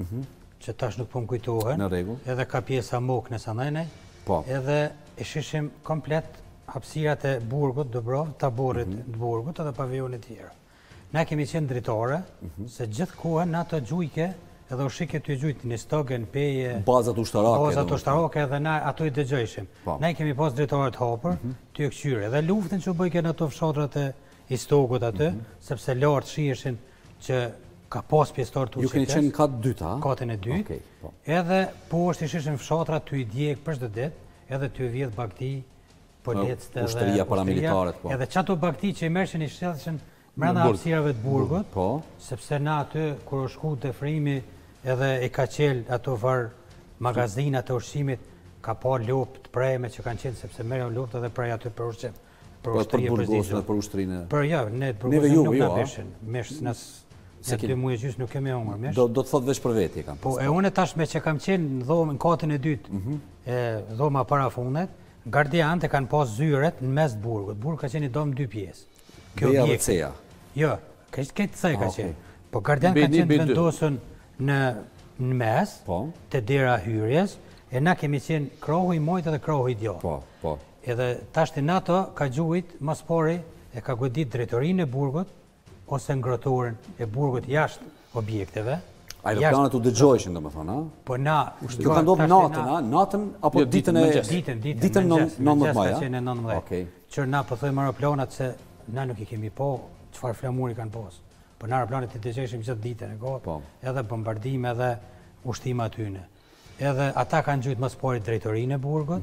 S3: që tash nuk po më kujtohen,
S1: Në rregull.
S3: edhe ka pjesa mok në sanajnej,
S1: Po.
S3: edhe e shishim komplet hapësirat e burgut, Dubrov, taborit të burgut edhe paviljonit tjera. Na kemi qenë dritare, se gjithë kohën në ato gjujke, edhe ushike të gjujtë një stogën, peje,
S1: Bazat ushtarake.
S3: bazat
S1: domethënë.
S3: ushtarake edhe na ato i dëgjojshim.
S1: Po.
S3: Ne kemi pas drejtare të hapur, ty e këqyre. Dhe luftën që u bëjken ato fshatrat e istokut aty, sepse lartë shiheshin që ka pas pjesëtar të
S1: Ju keni qenë në kat dytë, a?
S3: katin e dytë.
S1: Okej, po.
S3: Edhe poshtë ishin fshatrat ty i djeg për çdo ditë, edhe ty i vjedh bakti, policët edhe
S1: ushtëria, paramilitarët, po.
S3: Edhe çato bakti që i merrshin i shëllshin brenda
S2: burg.
S3: hapësirave të burgut,
S1: Po.
S3: sepse na aty kur u shku te frimi edhe e ka qel ato var magazinat e ushqimit, ka pa lopë të prejme që kanë qenë sepse merren lopë edhe prej aty për ushqim. Për
S1: Po për
S3: ushtri e për
S1: burgosën
S3: zgjidhje.
S1: dhe për ushtrinë.
S3: Për ja, ne
S1: Neve
S3: burgosën
S1: ju,
S3: nuk
S1: jo,
S3: na
S1: a?
S3: beshin. Mesh nas
S1: Se
S3: ne
S1: keni-
S3: dy muaj gjys nuk kemi hungur, mesh.
S1: Do do të thotë veç për veti kam.
S3: Po e unë tash me që kam qenë në dhomën katin e dytë, e dhoma parafunet, gardianët e kanë pas zyret në mes të burgut. Burgu ka qenë i dom dy pjesë. Kjo
S1: B-ja dhe
S3: objekti.
S1: C-ja.
S3: Jo, këtë këtë C ka
S1: Ah,
S3: qenë.
S1: okej.
S3: Po gardian
S2: B
S3: ka
S2: një,
S3: qenë
S2: B dy.
S3: vendosën në në mes,
S1: Po.
S3: te dera hyrjes, e na kemi qenë krohu i mojtë dhe krohu i djathtë.
S1: Po, po.
S3: Edhe tashti në ato ka gjujt mas pari e ka godit drejtorinë e burgut ose ngrotorën e burgut jashtë objekteve.
S1: Aeroplanët u dëgjojshin domethënë, a?
S3: Po na...
S1: Kjo ka ndodhur natën, a? Natën apo
S2: Jo,
S1: ditën
S2: ditën,
S1: e
S2: mëngjes.
S3: Ditën, ditën,
S1: ditën
S3: mëngjes,
S1: nëntëmbëdhjetë
S3: mëngjes
S1: maj,
S3: ka
S1: a?
S3: qenë në nëntëmbëdhjetë.
S1: Okej.
S3: Që na po thojmë aeroplanat se na nuk i kemi po çfarë flamuri kanë pas. Po në aeroplanet i dëgjojshim gjithë ditën e
S1: Po.
S3: kohë, edhe bombardime edhe ushtima atyne. Edhe ata kanë gjujt mas pari drejtorinë e burgut,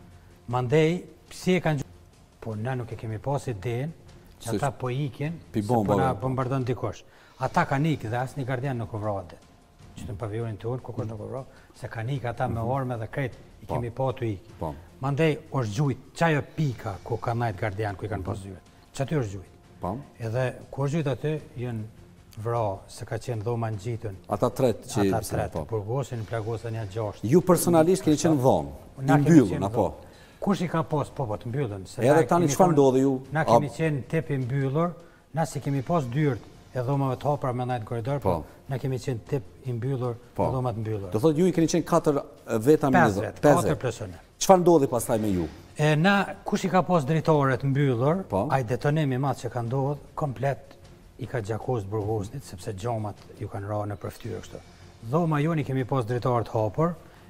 S3: mandej pse e kanë gjujt, po na nuk e kemi pas idenë që
S1: Se-
S3: ata po ikin,
S1: pi
S3: se po
S1: bombave,
S3: na
S1: po.
S3: bombardon dikush. Ata kanë ikë dhe asnjë gardian nuk u vrojtë. Që në paviljonin tonë, ku kush nuk u vrojtë, se kanë ikë ata me armë dhe krejt i kemi pa të ikë.
S1: Po.
S3: Mandej është gjujt, qajo pika ku ka najtë gardian, ku i kanë pas zyret. Që aty është gjujt.
S1: Po.
S3: Edhe ku është gjujt aty, jënë vra, se ka qenë dhoma në gjitën.
S1: Ata tret që
S3: Ata tretë, burgosin, plagosën ja gjashtë.
S1: ju personalisht keni qenë në dhomë,
S3: Na
S1: i
S3: kemi
S1: mbyllur
S3: qenë
S1: apo?
S3: dhomë. Kush i ka pas, po, po, të mbyllën. se
S1: Edhe
S3: na
S1: tani
S3: kemi
S1: çfarë
S3: kon-
S1: ndodhi ju?
S3: Na kemi qenë tepi mbyllur, na si kemi pas dyrt e dhomave të hapura me najtë koridor,
S1: Po.
S3: po, na kemi qenë tep i mbyllur,
S1: Po.
S3: e dhomat mbyllur.
S1: Do thotë ju i keni qenë katër veta me
S3: pesë
S1: zë-
S3: vetë,
S1: pesë
S3: katër
S1: vetë.
S3: plus unë.
S1: Çfarë ndodhi pastaj me ju?
S3: E na, kush i ka pas drejtore të mbyllur,
S1: Po.
S3: ai detonim i madh që ka ndodhur, komplet i ka gjakos burgosnit, sepse gjomat ju kanë rarë në përftyrë kështu. Dhoma joni kemi pas drejtore të hapur,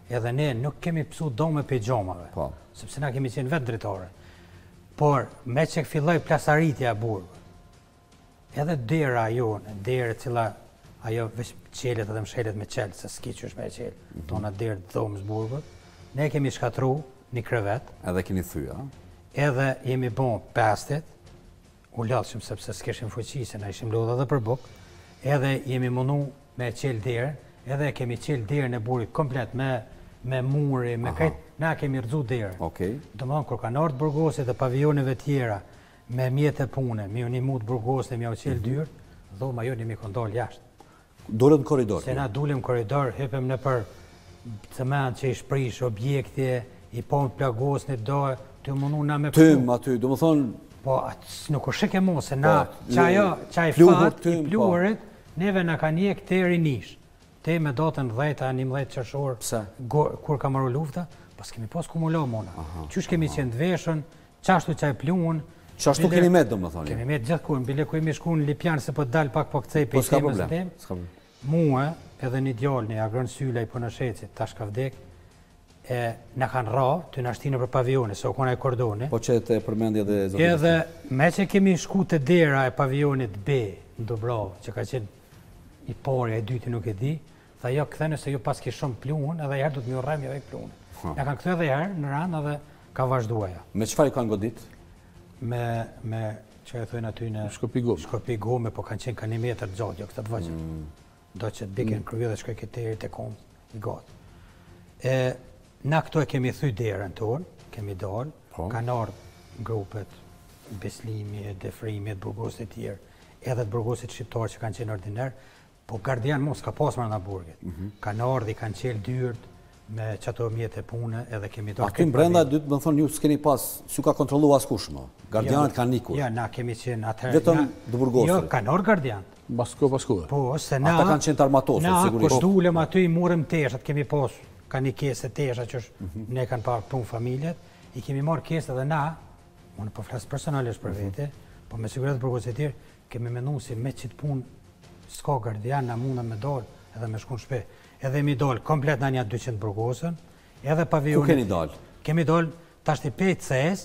S3: edhe ne nuk kemi pësu dome për gjomave, sepse na kemi qenë vetë dritare. Por, me që filloj plasaritja burgë, edhe dera jonë, dere cila ajo veç qelet edhe mshelet me qelë, se s'ki që është me qelë, tona dere dhomës burgët, ne kemi shkatru një krevet.
S1: Edhe keni thyja.
S3: Edhe jemi bon pestet, u latëshim sepse s'keshim fuqi, se na ishim lodha dhe për bukë, edhe jemi mundu me qelë dere, edhe kemi qelë dere në burgët komplet me me muri, me krejt, na kemi rëzu dere. Do më thonë, kur kanë ardhur burgosit dhe pavioneve tjera, me mjetë e pune, mi unë i mutë burgosit, mi au qelë dyrë, dhoma jo një mi këndol jashtë.
S1: Dulem në koridor?
S3: Se na dulem koridor, hypem në për cement që i shprish, objekte, i pomë plagos në dojë, të mundu na me
S1: përnu. Tym aty, do më thonë...
S3: Po, nuk u shike mo, se na, qaj fat, i pluhurit, neve na ka një këteri nish. Te me datën dhejta, një mdhejt qërshor, kur ka marru lufta, pas kemi pas kumulo mona. Qysh kemi qenë dveshën, qashtu qaj pluhun.
S1: Qashtu keni met, do më thonë?
S3: Kemi met gjithë kur, bile ku imi shku në Lipjan, se po dal pak po këcej pe i temës në tem. Mua, edhe një djallë, një agrën syla i po në shecit, tash ka vdek, në kanë ra, të në ashtinë për pavione, se o kona e kordone.
S1: Po që të përmendje dhe zotë?
S3: Edhe me që kemi shku të dera e pavionit B, në Dubrovë, që ka qenë i pari, e dyti nuk e di, tha jo, këthene se ju pas ki shumë pluhun, edhe jherë du të mi urrem jo e pluhun. Ja kanë këthe edhe jherë në ranë edhe ka vazhduaja.
S1: Me qëfar i kanë godit?
S3: Me, me, që e thujnë aty në...
S2: Shkopi gome.
S3: Shkopi gome, po kanë qenë ka një metër gjatë, jo këtë të vëgjën. Do që të bikin kryu dhe shkoj këtë terit e kom i gatë. Na këto e kemi thuj derën tonë, kemi dalë, kanë ardhë grupet, Beslimi, Defrimi, Burgosit e tjerë, edhe të Burgosit shqiptarë që kanë qenë ordiner, po gardian mos ka pas marrë nga burget. Kanë ardhi, kanë qelë dyrt me qëto mjetë e pune edhe kemi dorë...
S1: Aty në brenda, dytë më thonë, ju s'keni pas, s'ju ka kontrolu askush më. Gardianët kanë nikur.
S3: Ja, na kemi qenë atëherë...
S1: Vetëm dë Burgosit.
S3: Jo, kanë orë gardianët.
S2: Basko, basko.
S3: Po, se na...
S1: Ata kanë qenë të armatosur, sigurisht.
S3: Na, kur dulem aty i murëm teshat, kemi pas, ka një kesë tesha që ne kanë parë punë familjet, i kemi marrë kesë edhe na, unë po flasë personalisht për vete, po me sigurisht Burgosit e tjerë, kemi menu si me qitë punë s'ka gardian, na mundën me dalë edhe me shkun shpe. Edhe mi dalë komplet në një dyqind burgosën, edhe pavionit...
S1: Ku keni dalë?
S3: Kemi dalë, tashti pejtë C S,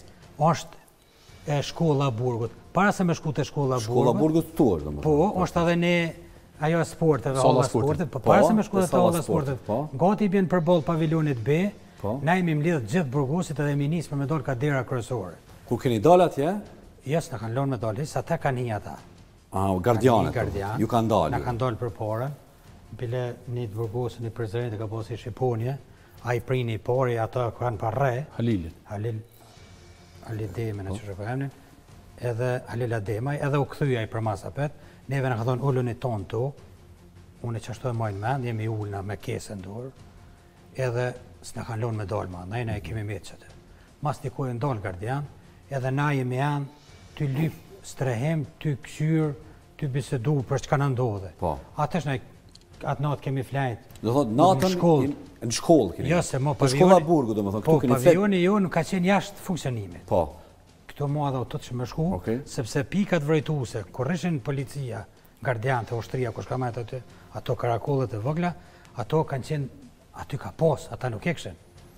S3: është shkolla Burgut. Para se me shku të shkolla Burgut...
S1: Shkolla Burgut të tuar, dhe më
S3: Po, është edhe ne, ajo sportet, olla sportet, po para se me shku të të olla sportet, gati i bjen për bolë pavilionit B, na imi mlidhë gjithë Burgosit edhe minis për me dalë ka dera kryesore.
S1: Ku keni dalë atje?
S3: Jes, në kanë lonë me dalë, sa ta kanë një ata.
S1: Ah, gardianet, ju kanë dalë.
S3: Na kanë dalë për porën, bile një të Burgosën, një prezident e ka posi Shqiponje, a i prini i pori, ata kanë për re.
S2: Halilin.
S3: Halil, Halil Deme në që shëpëhemnin, edhe Halil Ademaj, edhe u këthyja i për masa pet, neve në ka thonë ullën i tonë to, unë e qashtu e majnë mend, jemi ullëna me kesën dorë, edhe s'na kanë lonë me dalë ma, na i na i kemi metë qëtë. Mas një kojë ndalë gardian, edhe na jemi janë, ty lypë strehem, ty këqyrë, ty bisedu për që kanë ndodhe. Atë është atë natë kemi flajtë.
S1: Do thotë natën në shkollë keni?
S3: Jo, se mo
S1: pavioni... Në shkolla Burgu, do më thotë,
S3: këtu keni flajtë? Po, pavioni jo nuk ka qenë jashtë funksionimit.
S1: Po.
S3: Këto mua dhe o të të që më shku, sepse pikat vrejtuse, kur ishin policia, gardian të ushtria, kur shka majtë aty, ato karakollet e vëgla, ato kanë qenë, aty ka pos, ata nuk e këshin.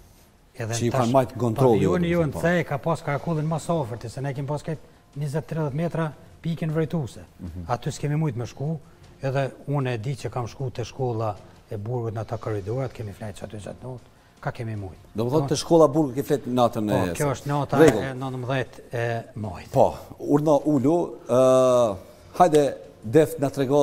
S1: Që i kanë majtë kontroli.
S3: Pavioni jo në thej ka pas karakollin mas ofërti, se ne kemi pas këtë njëzet tridhjet metra pikin vrejtuse. Aty s'kemi mujtë me shku, edhe unë e di që kam shku të shkolla e Burgut në ata koridorat, kemi flejtë që aty gjatë notë, ka kemi mujtë.
S1: Do më thotë të shkolla Burgut ke flejtë natën e...
S3: Po, kjo është nata e nëntëmbëdhjetë e majtë.
S1: Po, urna ullu, hajde Def në trego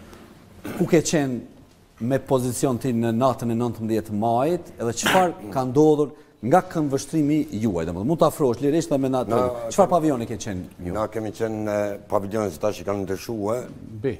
S1: ku ke qenë me pozicion ti në natën e nëntëmbëdhjetë majtë, edhe qëfar ka ndodhur nga këndvështrimi juaj, dhe mund të afrosh lirisht dhe me natë, qëfar pavioni ke qenë ju?
S4: Na kemi qenë pavilionit që ta që kanë ndërshua.
S1: B.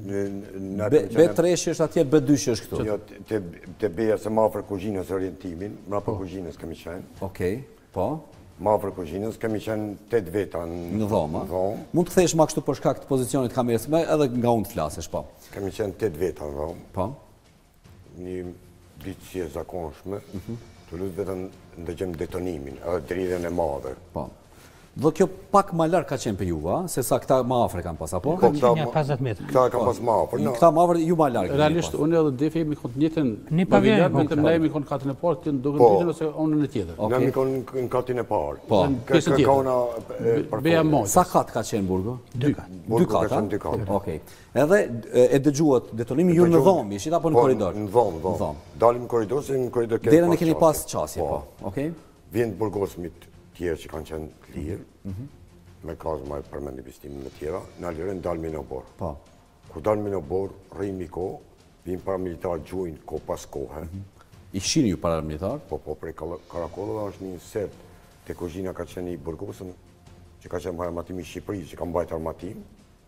S1: B tre është atje, B dy është këtu?
S4: Jo, të beja se ma për kuzhinës orientimin, ma për kuzhinës kemi qenë.
S1: Okej, po.
S4: Ma për kuzhinës kemi qenë tëtë veta
S1: në dhomë. Mund të thesh ma kështu për shkak të pozicionit kamerës, edhe nga unë të flasësh, po.
S4: Kemi qenë tëtë veta në dhomë.
S1: Po.
S4: Një ditë që e zakonshme. Të lutë vetëm ndëgjëm detonimin, edhe dridhen e madhe.
S1: Po. Dhe kjo pak ma larg ka qenë për Juve, se sa këta ma afër kanë pas, apo?
S3: Ka qenë një pesëdhjetë metra.
S4: Këta kanë pas ma afër.
S1: Këta ma afër, ju ma larg.
S2: Realisht, unë edhe Defi jemi kënë njëtën
S3: Një paviljon,
S2: paviljon, vetëm ne jemi kënë katën e parë, ti duke
S4: Po.
S2: ditën ose onën e tjetër.
S4: Ne jemi konë në katin e parë.
S1: Po.
S2: Pjesën tjetër.
S4: Kona
S2: Beja moj.
S1: Sa kat ka qenë burgu?
S3: Dy kat.
S1: Dy
S4: Burgu ka
S1: kat,
S4: qenë dy kat.
S1: Okej. Edhe e, e dëgjuat detonimi ju në dhomë, ishit apo në korridor?
S4: Në dhomë, në dhomë. Dalim në korridor, se në korridor kemi
S1: Derën e keni pas qasje, po. Okej.
S4: Vjen burgosmit tjerë që kanë qenë të lirë, me kazë ma e përmendi pistimi me tjera, në alirën dalmi në borë.
S1: Po.
S4: Kur dalmi në borë, rrimi ko, vinë paramilitarë gjujnë ko pas kohë.
S1: Ishin ju paramilitar?
S4: Po, po, prej Karakollëve është një sert të kuzhina ka qenë i burgosën, që ka qenë armatimi i Shqipërisë, që ka mbajt armatim,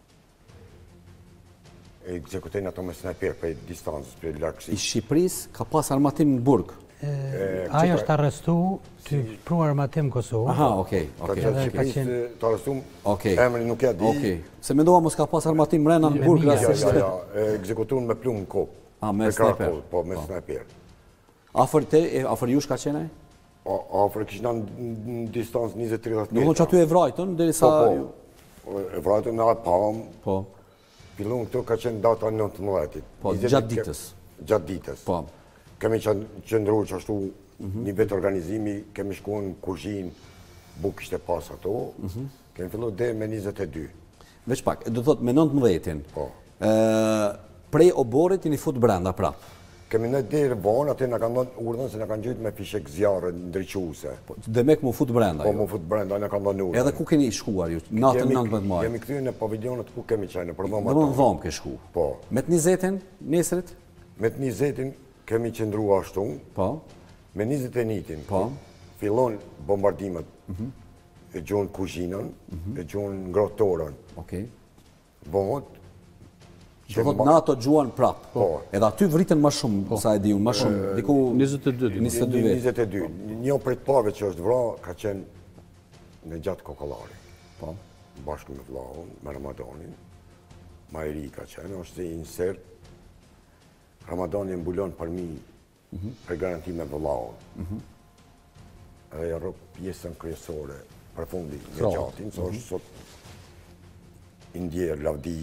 S4: e ekzekutojnë ato me sniper për distancës, për larkësi.
S1: I Shqipërisë ka pas armatim në burg.
S3: Ajo është arrestu të pru armatim Kosovë.
S1: Aha, okej,
S4: Ka
S1: okej.
S4: qenë Shqipërisë të arrestum,
S1: Okej.
S4: emrin nuk ja di.
S1: Okej. Se mendova mos ka pas armatim mrena në burg.
S3: mija,
S4: Ja,
S1: rastisht.
S4: ja, ja, e ekzekutuan me plumë në kokë.
S1: A, me
S4: Me
S1: sniper.
S4: Karakoll, po, me sniper.
S1: Afër te, e, afër jush ka qenë ai?
S4: A- Afër kishna në në distancë njëzet tridhjetë
S1: Do të thonë
S4: metra.
S1: që aty e vrajtën derisa
S4: Po, po. E vrajtën në atë pam,
S1: po.
S4: fillon këto ka qenë data nëntëmbëdhjetit.
S1: Po,
S4: njëzet
S1: gjatë
S4: ke-
S1: ditës.
S4: Gjatë ditës.
S1: Po.
S4: Kemi qen- qëndruar që ashtu një vetë organizimi, kemi shkuar në kuzhinë, buk ishte pas ato, kemi filluar deri me njëzet e dy.
S1: Veç pak, do të thotë me nëntëmbëdhjetin.
S4: Po.
S1: Ë, prej oborit jeni fut brenda prap.
S4: Kemi në deri vonë, atë na kanë dhënë urdhën se na kanë gjujt me fishek zjarre ndriçuese.
S1: Po, Demek mu fut brenda
S4: Po
S1: ju.
S4: më fut brenda, na kanë dhënë urdhën.
S1: Edhe ku keni shkuar ju? Natën
S4: Jemi-
S1: nëntëmbëdhjetë maj.
S4: Jemi kthyer në paviljonet ku kemi qenë, për dhomë
S1: Do më
S4: ato.
S1: dhomë ke shku.
S4: Po.
S1: Me të njëzetin, nesrit?
S4: Me të njëzetin kemi qëndruar ashtu,
S1: Po.
S4: me njëzet e njëtin.
S1: Po.
S4: Fillon bombardimet, e gjonë kuzhinën, e gjonë ngrotorën,
S1: Okej.
S4: bomot.
S1: Do thotë NATO gjuan prap.
S4: Po.
S1: Edhe aty vritën më shumë, sa e di unë, më shumë, diku
S2: njëzet e dy, diku.
S1: njëzet e dy vetë.
S4: njëzet e dy. Një prej të parëve që është vra, ka qenë në gjatë Kokollari.
S1: Po.
S4: Bashkë me vllahun, me Ramadanin. Ma i ri ka qenë, është se insert. Ramadani mbulon për mi për garanti me vllahun. Edhe ja rrop pjesën kryesore për fundi në
S1: Throat.
S4: gjatin, që është sot indjerë, lavdi.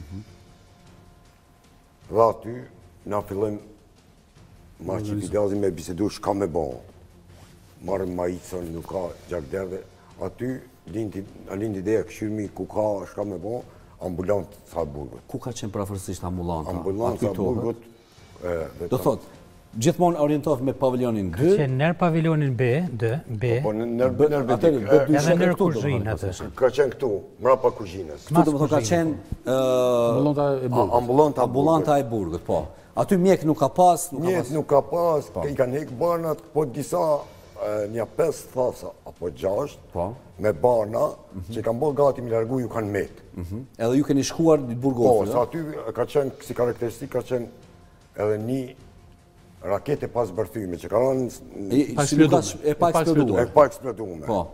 S4: Dhe aty, na fillim ma që fidazim me bisedu shka me bon. Marëm ma icën, nuk ka gjak derdhe. Aty, lindi, a lindi ideja këshyrmi ku ka shka me bon, ambulant sa burgut.
S1: Ku ka qenë prafërsisht ambulanta?
S4: Ambulant
S1: Aty
S4: sa
S1: tohet?
S4: burgut. e, vetëm-
S1: Do thotë, gjithmonë orientohet me paviljonin dy.
S3: Që nër paviljonin B, D, B,
S4: Po në nër
S1: Bë-
S4: nër
S1: atëri,
S4: bedik.
S1: bë-
S4: e,
S1: dy
S3: edhe
S1: shekë
S3: nër
S1: këtu, do
S3: kuzhinë
S1: thonë,
S3: atë.
S4: Ka qenë këtu, mrapa kuzhinës.
S1: Këtu do më thonë ka qenë ë,
S2: Ambulanta e burgut.
S4: Ambulanta
S1: ambulanta e burgut, po. Aty mjek nuk ka pas, nuk ka
S4: Mjet
S1: pas.
S4: nuk ka pas, i kanë hek barnat, po disa e, një pesë thasa, apo gjasht,
S1: Po.
S4: me barna, që i kanë bërë gati me largu ju kanë met.
S1: Edhe ju keni shkuar në
S4: Po,
S1: burgofën,
S4: sa aty ka qenë, si karakteristik, ka qenë edhe një rakete pas bërthyme, që ka rënë
S2: Pa
S1: si nuk ka
S2: eksploduar.
S1: e pa
S2: E pa
S1: eksploduar.
S4: e pa eksplodume.
S1: Po.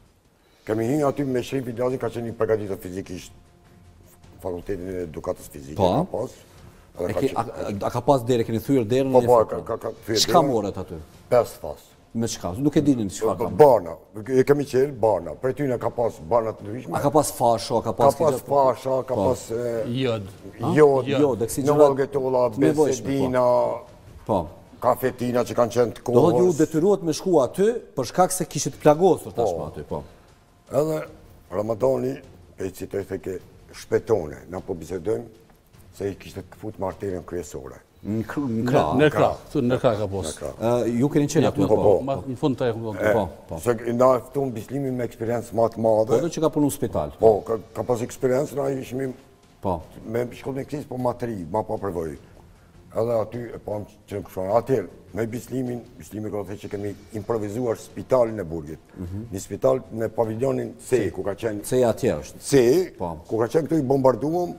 S4: Kemi hinë aty me shrifi Djazin, ka qenë një përgatitur fizikisht, fakultetin e edukatës fizike,
S1: Po.
S4: ka pas. Edhe
S1: E
S4: ka
S1: ke,
S4: qenë-
S1: a, a ka pas dere, keni thyer derën?
S4: Po,
S1: e
S4: po,
S1: fut,
S4: ka- ka- ka thyer
S1: Çka
S4: derën.
S1: morët aty?
S4: pesë thas.
S1: Me çka? Nuk e dinin çfarë ka.
S4: Barna, e kemi qenë barna, për ty në ka pas barna të ndryshme.
S1: A ka pas fasho, ka
S4: Ka
S1: pas
S4: pas
S1: këtë-
S4: fasha, ka pas e,
S2: Jod.
S4: jod,
S1: Jod, e kësi
S4: në
S1: gjërat
S4: valgetolla,
S1: të nevojshme,
S4: besedina,
S1: Po.
S4: kafetina që kanë qenë të
S1: Do thotë ju
S4: kohës.
S1: detyruat me shku aty për shkak se kishit plagosur tashmë aty, po.
S4: Edhe Ramadani, e citoj theke shpetone, na po bisedojmë se i kishte të fut martirën kryesore.
S1: Në kr- në krah.
S2: Në krah, këtu në krah ka postë.
S1: Ë, ju keni qenë aty,
S2: Po,
S1: po.
S2: po, ma- në fund të e këmë.
S1: Po, po.
S4: Se na ftun bislimin me eksperiencë më të
S1: Po
S4: madhe.
S1: edhe që ka punu në spital.
S4: Po, ka, ka pas eksperiencë, na ishim
S1: Po.
S4: me shkollën e kësis, po ma të ri, ma pa përvoj. Edhe aty e pam që në këshon. Atër, me bislimin, bislimi ka thënë që kemi improvizuar spitalin e burgit. Një spital në paviljonin C, ku ka qenë
S1: Se atje është.
S4: C,
S1: Po.
S4: ku ka qenë këtu i bombarduam,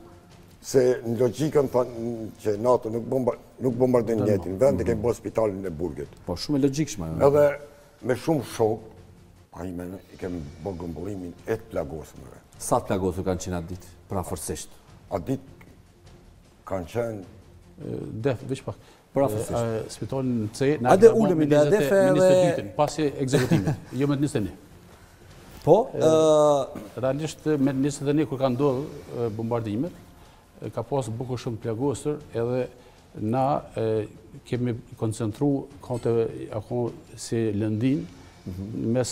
S4: se në logjikën thanë që NATO nuk, bomba, nuk bombardojnë njetin, vend e kemi bërë spitalin e burgit.
S1: Po, shumë e logjikshme.
S4: Edhe me shumë shok, a i mene, i kemi bërë gëmbëllimin e të plagosmëve.
S1: Sa të plagosur kanë qenë atë ditë, prafërsisht.
S4: A ditë kanë qenë
S2: Def, veç pak.
S1: Prafësisht.
S2: E, Spitalin C, na
S1: Ade
S2: ka bërë
S1: ulemi
S2: me
S1: në
S2: njëzet e-
S1: defe
S2: me njëzet e
S1: edhe-
S2: dytin, pasi ekzekutimit, jo me njëzet e një.
S1: Po?
S2: Realisht me njëzet e një kur ka ndodhë bombardimet, ka pas bukur shumë plagosur edhe na kemi koncentru kante ako si lëndin mes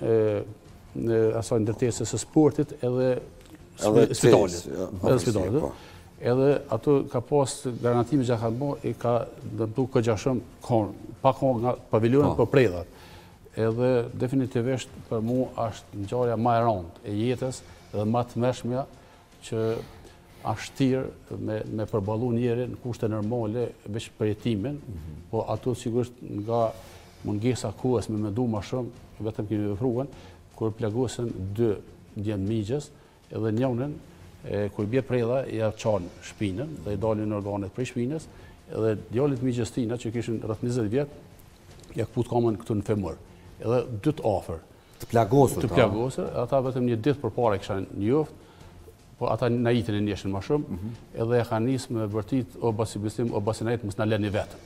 S2: asaj ndërtesës së sportit edhe spitalit. Edhe spitalit. Edhe ato ka pas garantime që ka bo, i ka dëmtu këgja shumë, pa konë nga pavilionet për predhat. Edhe definitivisht për mu është ngjarja ma e rëndë e jetës dhe ma të mëshmja që është tirë me përballu njeri në kushte normale veç për jetimin, po ato sigurisht nga mungesa kohës me mendu ma shumë, vetëm kemi vepruan, kur plagosën dy djemë migjes edhe njënën, kur bje prejda, ja qanë shpinën dhe i dalin organet prej shpinës, edhe djallit migjes tina që kishin rreth njëzet vjetë, ja këput kamën këtu në femër. Edhe dytë afer.
S1: Të plagosur.
S2: Të plagosur, ata vetëm një ditë për pare kisha një joftë, po ata na itin e njeshin ma shumë, edhe e ka nisë me vërtit o basibistim, o basinajt mësë në leni vetëm.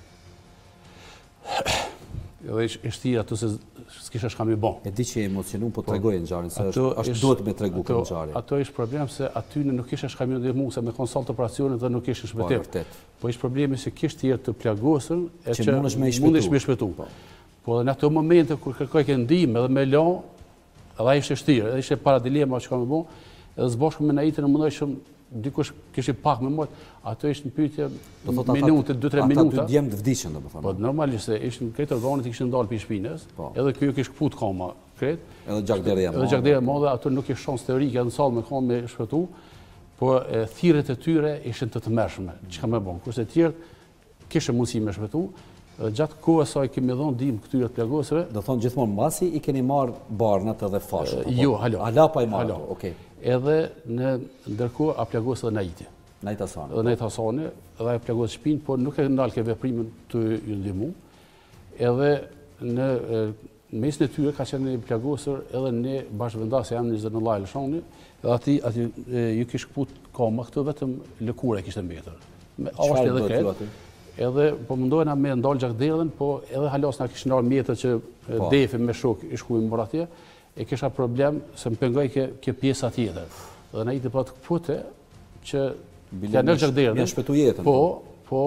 S2: Edhe ishtë tira të se s'kisha shkam i bon.
S1: E di që e emocionu, po të regoj në gjarin, se është duhet me të regu këtë gjari.
S2: Ato ishtë problem se aty në nuk isha shkam i në dhe mu, se me konsult operacionit dhe nuk ishtë shpëtim. Po ishtë problemi se kishtë tira të plagosën, e që mundesh me shpëtu. Po dhe në ato momente kur kërkoj ke ndime edhe me lo, edhe ishte shtirë, edhe ishte para dilema që kam e bon, edhe zbashku me najitë në mundoj shumë, dikush kishte pak me mojt, ato ishtë në pyetje minute, dy tre minuta.
S1: Ata dy djemë të vdishën, dhe më thënë.
S2: Po, normalisht se ishtë në kretë organit i kishtë ndalë për shpinës, edhe kjo kishtë këput kama kretë.
S1: Edhe gjakderja madhe.
S2: Edhe gjakderja madhe, ato nuk ishtë shans teorike, edhe në salë me kama me shpëtu, po thirret e tyre ishën të të mërshme, që ka me bon. Kurse tjertë kishtë mundësi me shpëtu, gjatë kohë saj kemi dhonë dim këtyre të plagosëve.
S1: Do thonë gjithmonë masi i keni marë barnat edhe fashët?
S2: Jo, halo.
S1: Hala pa i marë, okej.
S2: Edhe në ndërkohë a plagosë dhe Najiti.
S1: Najt Hasani.
S2: Edhe Najt Hasani, edhe a plagosë shpinë, por nuk e ndalë ke veprimin të ju ndimu. Edhe në mesin e tyre ka qenë një plagosër edhe në bashkëvendasja jam një zërë në lajë lëshoni, edhe ati, ati ju kishë këput kama këtë vetëm lëkure kishtë mbetër.
S1: Qëfar do të aty?
S2: Edhe po mundojna me ndalë gjakderdhen, po edhe halas nga kishë nërë mjetët që defi me shok i shku i mërë atje, e kisha problem se më pëngoj kjo pjesa tjetër. Dhe na i të patë këpute që të nërë gjakderdhen.
S1: Mja shpetu jetën.
S2: Po, po,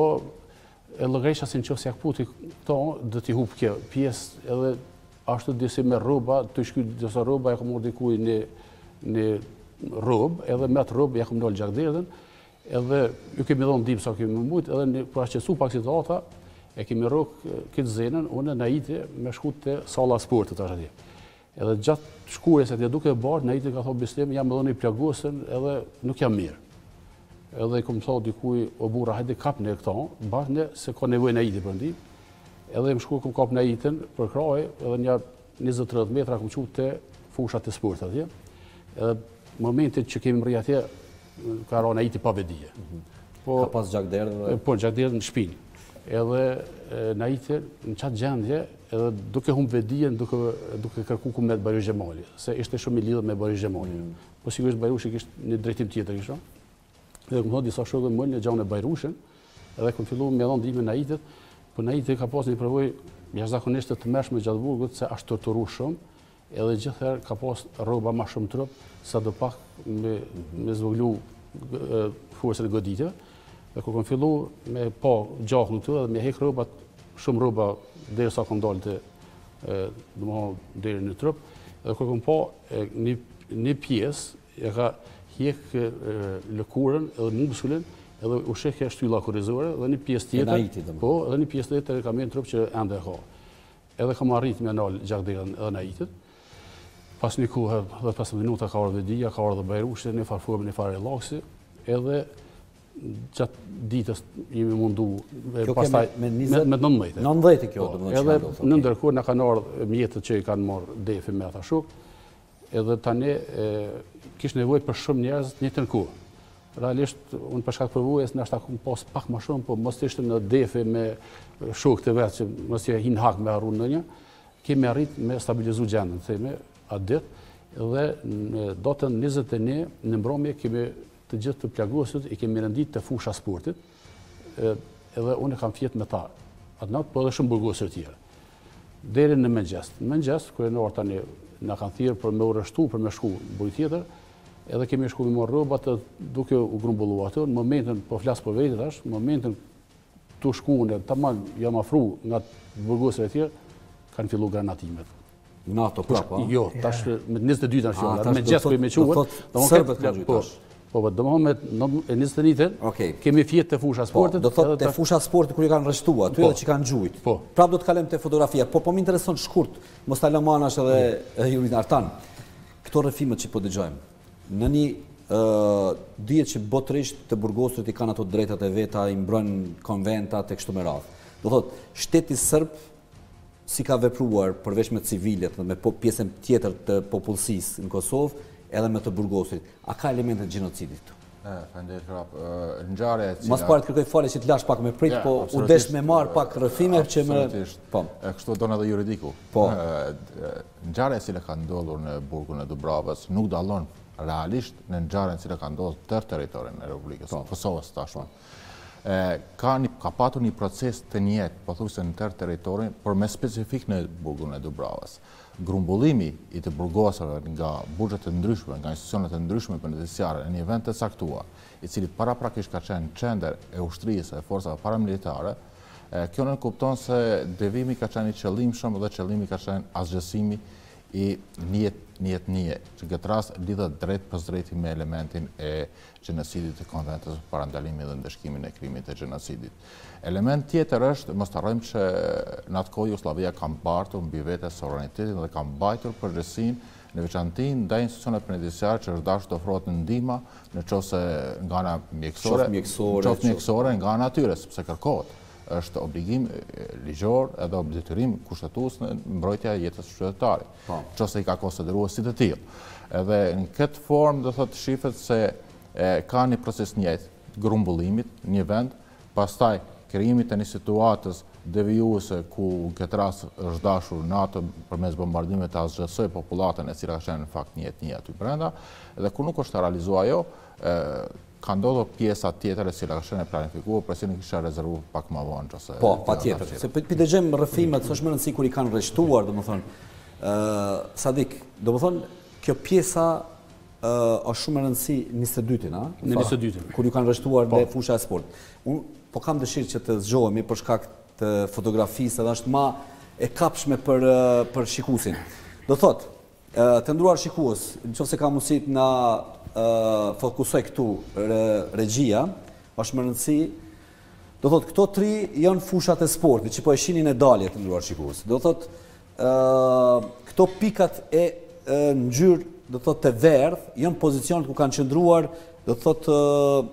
S2: e lëgresha si në qësë ja këputi këto, dhe t'i hup kjo pjesë edhe ashtu disi me roba, të shky disa roba, ja kom dikuj një robë, edhe me atë robë ja kom nërë gjakderdhen. Edhe ju kemi dhonë dim sa kemi mëmujt, edhe për ashqesu pak situata, e kemi rokë këtë zenën, unë në iti me shku të sala sportit ashtë atje. Edhe gjatë shkures e tje duke e barë, në iti ka thonë bislim, jam edhe një plagosën edhe nuk jam mirë. Edhe i kom thonë dikuj, o bura, hajde kap në këta, bashkë në se ka nevoj në iti për ndi. Edhe më shku kom kap në itin për kraj, edhe një njëzet tridhjetë metra kom qu të fushat të sportit atje. Edhe momentit që kemi mri atje, ka ra në iti pa vedije.
S1: Ka pas gjakderdhe?
S2: Po, gjakderdhe në shpinë. Edhe në iti në qatë gjendje, edhe duke hum vedijen, duke kërku ku me të Bajrush Gjemali, se ishte shumë i lidhë me Bajrush Gjemali. Po sigurisht Bajrushi kishtë një drejtim tjetër kishtë. Edhe këmë thonë disa shokë dhe mëllë një gjanë e Bajrushin, edhe këmë fillu me edhon dime në itit, po në iti ka pas një përvoj jashtëzakonisht të mërshme gjatë burgut, se ashtë torturu shumë, edhe gjithëherë ka pas roba ma shumë trup, sa do pak me zvoglu forësët e goditjeve. Dhe kur kom fillu me pa gjakën të dhe me hek robat, shumë roba dhe sa kom dalë të dhe në trup, dhe kur kom pa një pjesë, e ka hek lëkurën edhe muskulin, edhe u shekja shtylla kurizore, dhe një pjesë tjetër, po, edhe një pjesë tjetër e kam e në trup që ende e ka. Edhe kam arrit me nalë gjakderën edhe në itit. Pas një kohë dhe pesëmbëdhjetë minuta ka orë dhe Dija, ka orë dhe Bajrushi, një farë formë, një farë relaksi, edhe gjatë ditës jemi mundu pastaj me nëndëmbëdhjetë.
S1: nëndëmbëdhjetë kjo dhe më dhe
S2: edhe në ndërkur në kanë orë mjetët që i kanë morë defi me ata shuk, edhe tani kishë nevoj për shumë njerëz një të në kohë. Realisht, unë përshkat përvojës në ashtë akun pas pak ma shumë, po mos ishte në defi me shuk të vetë që mos që hinë hak me arru në një, kemi arrit me stabilizu gjendën, theme, atë ditë, dhe në datën njëzet e një në mbromje kemi të gjithë të plagosët, i kemi rëndit të fusha sportit, edhe unë e kam fjetë me ta, atë natë, po edhe shumë burgosër tjere. Deri në mëngjes. Në mëngjes, kërë në orë tani na kanë thirrë për me u rreshtu, për me shku në burg tjetër, edhe kemi shku me marrë rrobat duke u grumbullu atë. Në momentin, po flas për vetë tash, në momentin tu shku në tamam jam afru nga burgosëve e tjerë, kanë filluar granatimet.
S1: NATO prapë, a?
S2: Jo, tash me njëzet e dyta fjala, me
S1: tash
S2: gjest
S1: do
S2: për me
S1: thot- do
S2: quhet.
S1: thot serbët kanë gjujt tash.
S2: Po, po, domethënë me në- e njëzet e njëjtën,
S1: Okej.
S2: kemi fjet të fusha
S1: Po,
S2: sportit.
S1: do thotë
S2: edhe
S1: te
S2: ta-
S1: fusha sporti kur i kanë rreshtuar, aty
S2: Po.
S1: edhe që kanë gjujt.
S2: Po.
S1: Prapë do të kalojmë te fotografia, po po më intereson shkurt, mos ta lëmë anash edhe e Jurin Artan. Këto rrëfimet që po dëgjojmë. Në një ë dihet që botërisht të burgosurit i kanë ato drejtat e veta, i mbrojnë konventat e kështu me radhë. Do thotë shteti serb si ka vepruar përveç me civilet dhe me po, pjesën tjetër të popullsisë në Kosovë, edhe me të burgosurit. A ka elemente të gjenocidit këtu?
S5: Faleminderit krap. Ngjarja e cila
S1: Mas pare të kërkoj falje që të lash pak me prit,
S5: Ja,
S1: po u
S5: absolutisht.
S1: desh me marr pak rrëfime që më...
S5: Absolutisht.
S1: Po.
S5: E, Kështu don edhe juridiku.
S1: Po.
S5: E, d- Ngjarja e cila ka ndodhur në burgun e Dubravës nuk dallon realisht në ngjarjen e cila ka ndodhur tër territorin e Republikës së Kosovës tashmë. E, Ka një, ka patur një proces të njëjtë, pothuajse në tër territorin, por me specifik në burgun e Dubravës. Grumbullimi i të burgosave nga burgjet të ndryshme, nga institucionet të ndryshme penitenciare në një vend të caktuar, i cili paraprakisht ka qenë qendër e ushtrisë e forcave paramilitare, e, kjo në kupton se devimi ka qenë i qëllimshëm dhe qëllimi ka qenë asgjësimi i njët njët një, që në këtë rast lidhet drejt për drejti me elementin e gjenocidit të konventës për parandalimi dhe ndëshkimin e krimit e gjenocidit. Element tjetër është, mos të harrojmë që në atë kohë Jugoslavia ka mbartur mbi vete sovranitetin dhe ka mbajtur përgjegjësinë në veçanti ndaj institucioneve penitenciare që është dashur të ofrohet në ndihmë në qoftë nga ana mjekësore,
S1: Qoftë mjekësore,
S5: qoftë mjekësore nga ana atyre, sepse kërkohet është obligim e, ligjor edhe detyrim kushtetues në mbrojtja e jetës së qytetarit, nëse i ka konsideruar si të tillë. Edhe në këtë formë do thotë shifet se e, ka një proces njëjtë grumbullimit në një vend, pastaj krijimit të një situatës devijuese ku në këtë rast është dashur NATO përmes bombardimeve të asgjësoj popullatën e cila ka qenë në fakt një etni aty brenda, dhe ku nuk është realizuar ajo, e, ka ndodhur pjesa tjetër e cila ka qenë e planifikuar, por si nuk kisha rezervuar pak më vonë ose.
S1: Po, patjetër. Se pi dëgjojmë rrëfimet, s'është më rëndësi kur i kanë rreshtuar, domethënë, ë Sadik, domethënë kjo pjesa ë është shumë e rëndësi njëzet e dytin, a?
S2: Në njëzet e dytin.
S1: Kur ju kanë rreshtuar në fusha e sportit. Unë po kam dëshirë që të zgjohemi për shkak të fotografisë, edhe është ma e kapshme për ë, për shikuesin. Do thotë, ë, të nderuar shikues, nëse ka mundësi të na ë, fokusoj këtu re, regjia, është më rëndësi. Do thotë, këto tri janë fushat e sportit, që po e shihni në dalje të nderuar shikues. Do thotë, ë, këto pikat e ë, ngjyrë, do thotë të verdh, janë pozicionet ku kanë qëndruar, do thotë ë,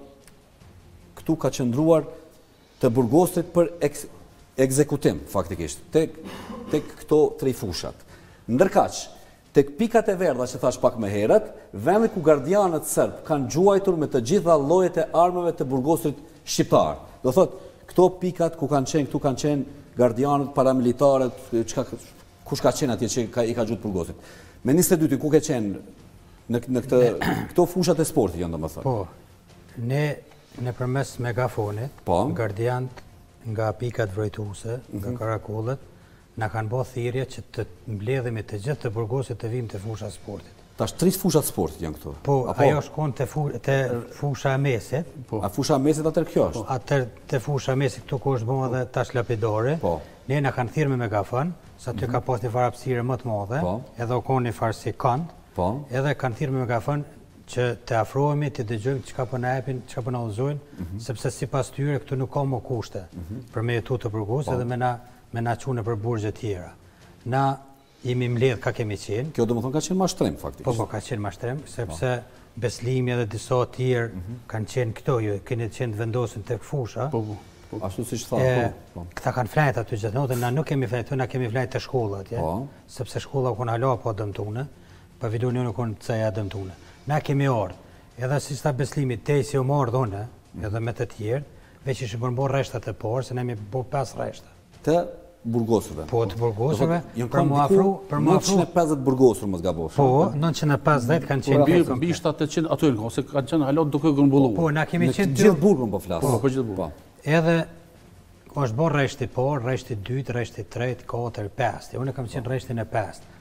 S1: këtu ka qëndruar të burgosit për eks, ekzekutim, faktikisht, tek, tek këto tri fushat. Ndërkaq, tek pikat e verdha që thash pak më herët, vendi ku gardianët serb kanë gjuajtur me të gjitha llojet e armëve të burgosit shqiptar. Do thotë, këto pikat ku kanë qenë, këtu kanë qenë gardianët, paramilitarët, çka kush ka qenë atje që ka, i ka gjuajtur burgosit. Me njëzet e dytin ku ke qenë në, në këtë, këto fushat e sportit janë domethënë.
S3: Po, ne në përmes megafonit,
S1: Po.
S3: gardiant nga pikat vrojtuese, nga karakollet, na kanë bërë thirrje që të mbledhemi të gjithë të burgosit të vim të fusha sportit.
S1: Tash tri fushat sportit janë këtu.
S3: Po,
S1: Apo?
S3: ajo shkon të, fu, të fusha e mesit,
S1: A fusha e mesit atër kjo është?
S3: atër të fusha e mesit këtu ku është bërë edhe tash lapidore,
S1: Po.
S3: ne na kanë thirrë me megafon, sa aty ka pas një farë hapësire më të madhe,
S1: Po.
S3: edhe u konë një farë si kant,
S1: Po.
S3: edhe kanë thirrë me megafon që të afrohemi, të dëgjojmë çka po na japin, çka po na udhëzojnë, sepse sipas tyre këtu nuk ka më kushte për me jetu të burgos edhe me na me na çunë për burgje tjera. Na jemi mbledh ka kemi qenë.
S1: Kjo do më thonë ka qenë mashtrim, faktikisht.
S3: Po, po, ka qenë mashtrim, sepse beslimi edhe disa tjerë kanë qenë këto, ju keni qenë të vendosin tek fusha.
S2: Po, po.
S1: Ashtu siç tha,
S3: E,
S1: po. po.
S3: këta kanë flajt aty gjithë notën, na nuk kemi flajt, na kemi flajt të shkolla atje,
S1: Po.
S3: sepse shkolla kon hala po dëmtune, paviloni nuk kon caja dëmtune. Na kemi ardhur. Edhe si sta beslimi tej si u marr dhone, edhe me të tjerë, veç ishin bërë bërë rreshtat e parë, se ne kemi bërë pesë rreshta.
S1: Të burgosëve.
S3: Po, të burgosëve,
S1: Janë
S3: për mu afru, për mu afru.
S1: nëntëqind e pesëdhjetë burgosur, mos gabosh.
S3: Po, nëntëqind e pesëdhjetë kanë qenë
S2: Mbi
S3: pjesë
S2: mbi
S3: komplet.
S2: shtatëqind aty në ose kanë qenë halot duke grumbulluar.
S3: Po, na kemi
S1: Në
S3: qenë
S1: gjithë burgun po flas.
S2: Po, për gjithë burgun.
S3: Edhe është bërë rreshti parë, rreshti dytë, rreshti tretë, katër, pestë. Unë kam qenë rreshtin e pestë.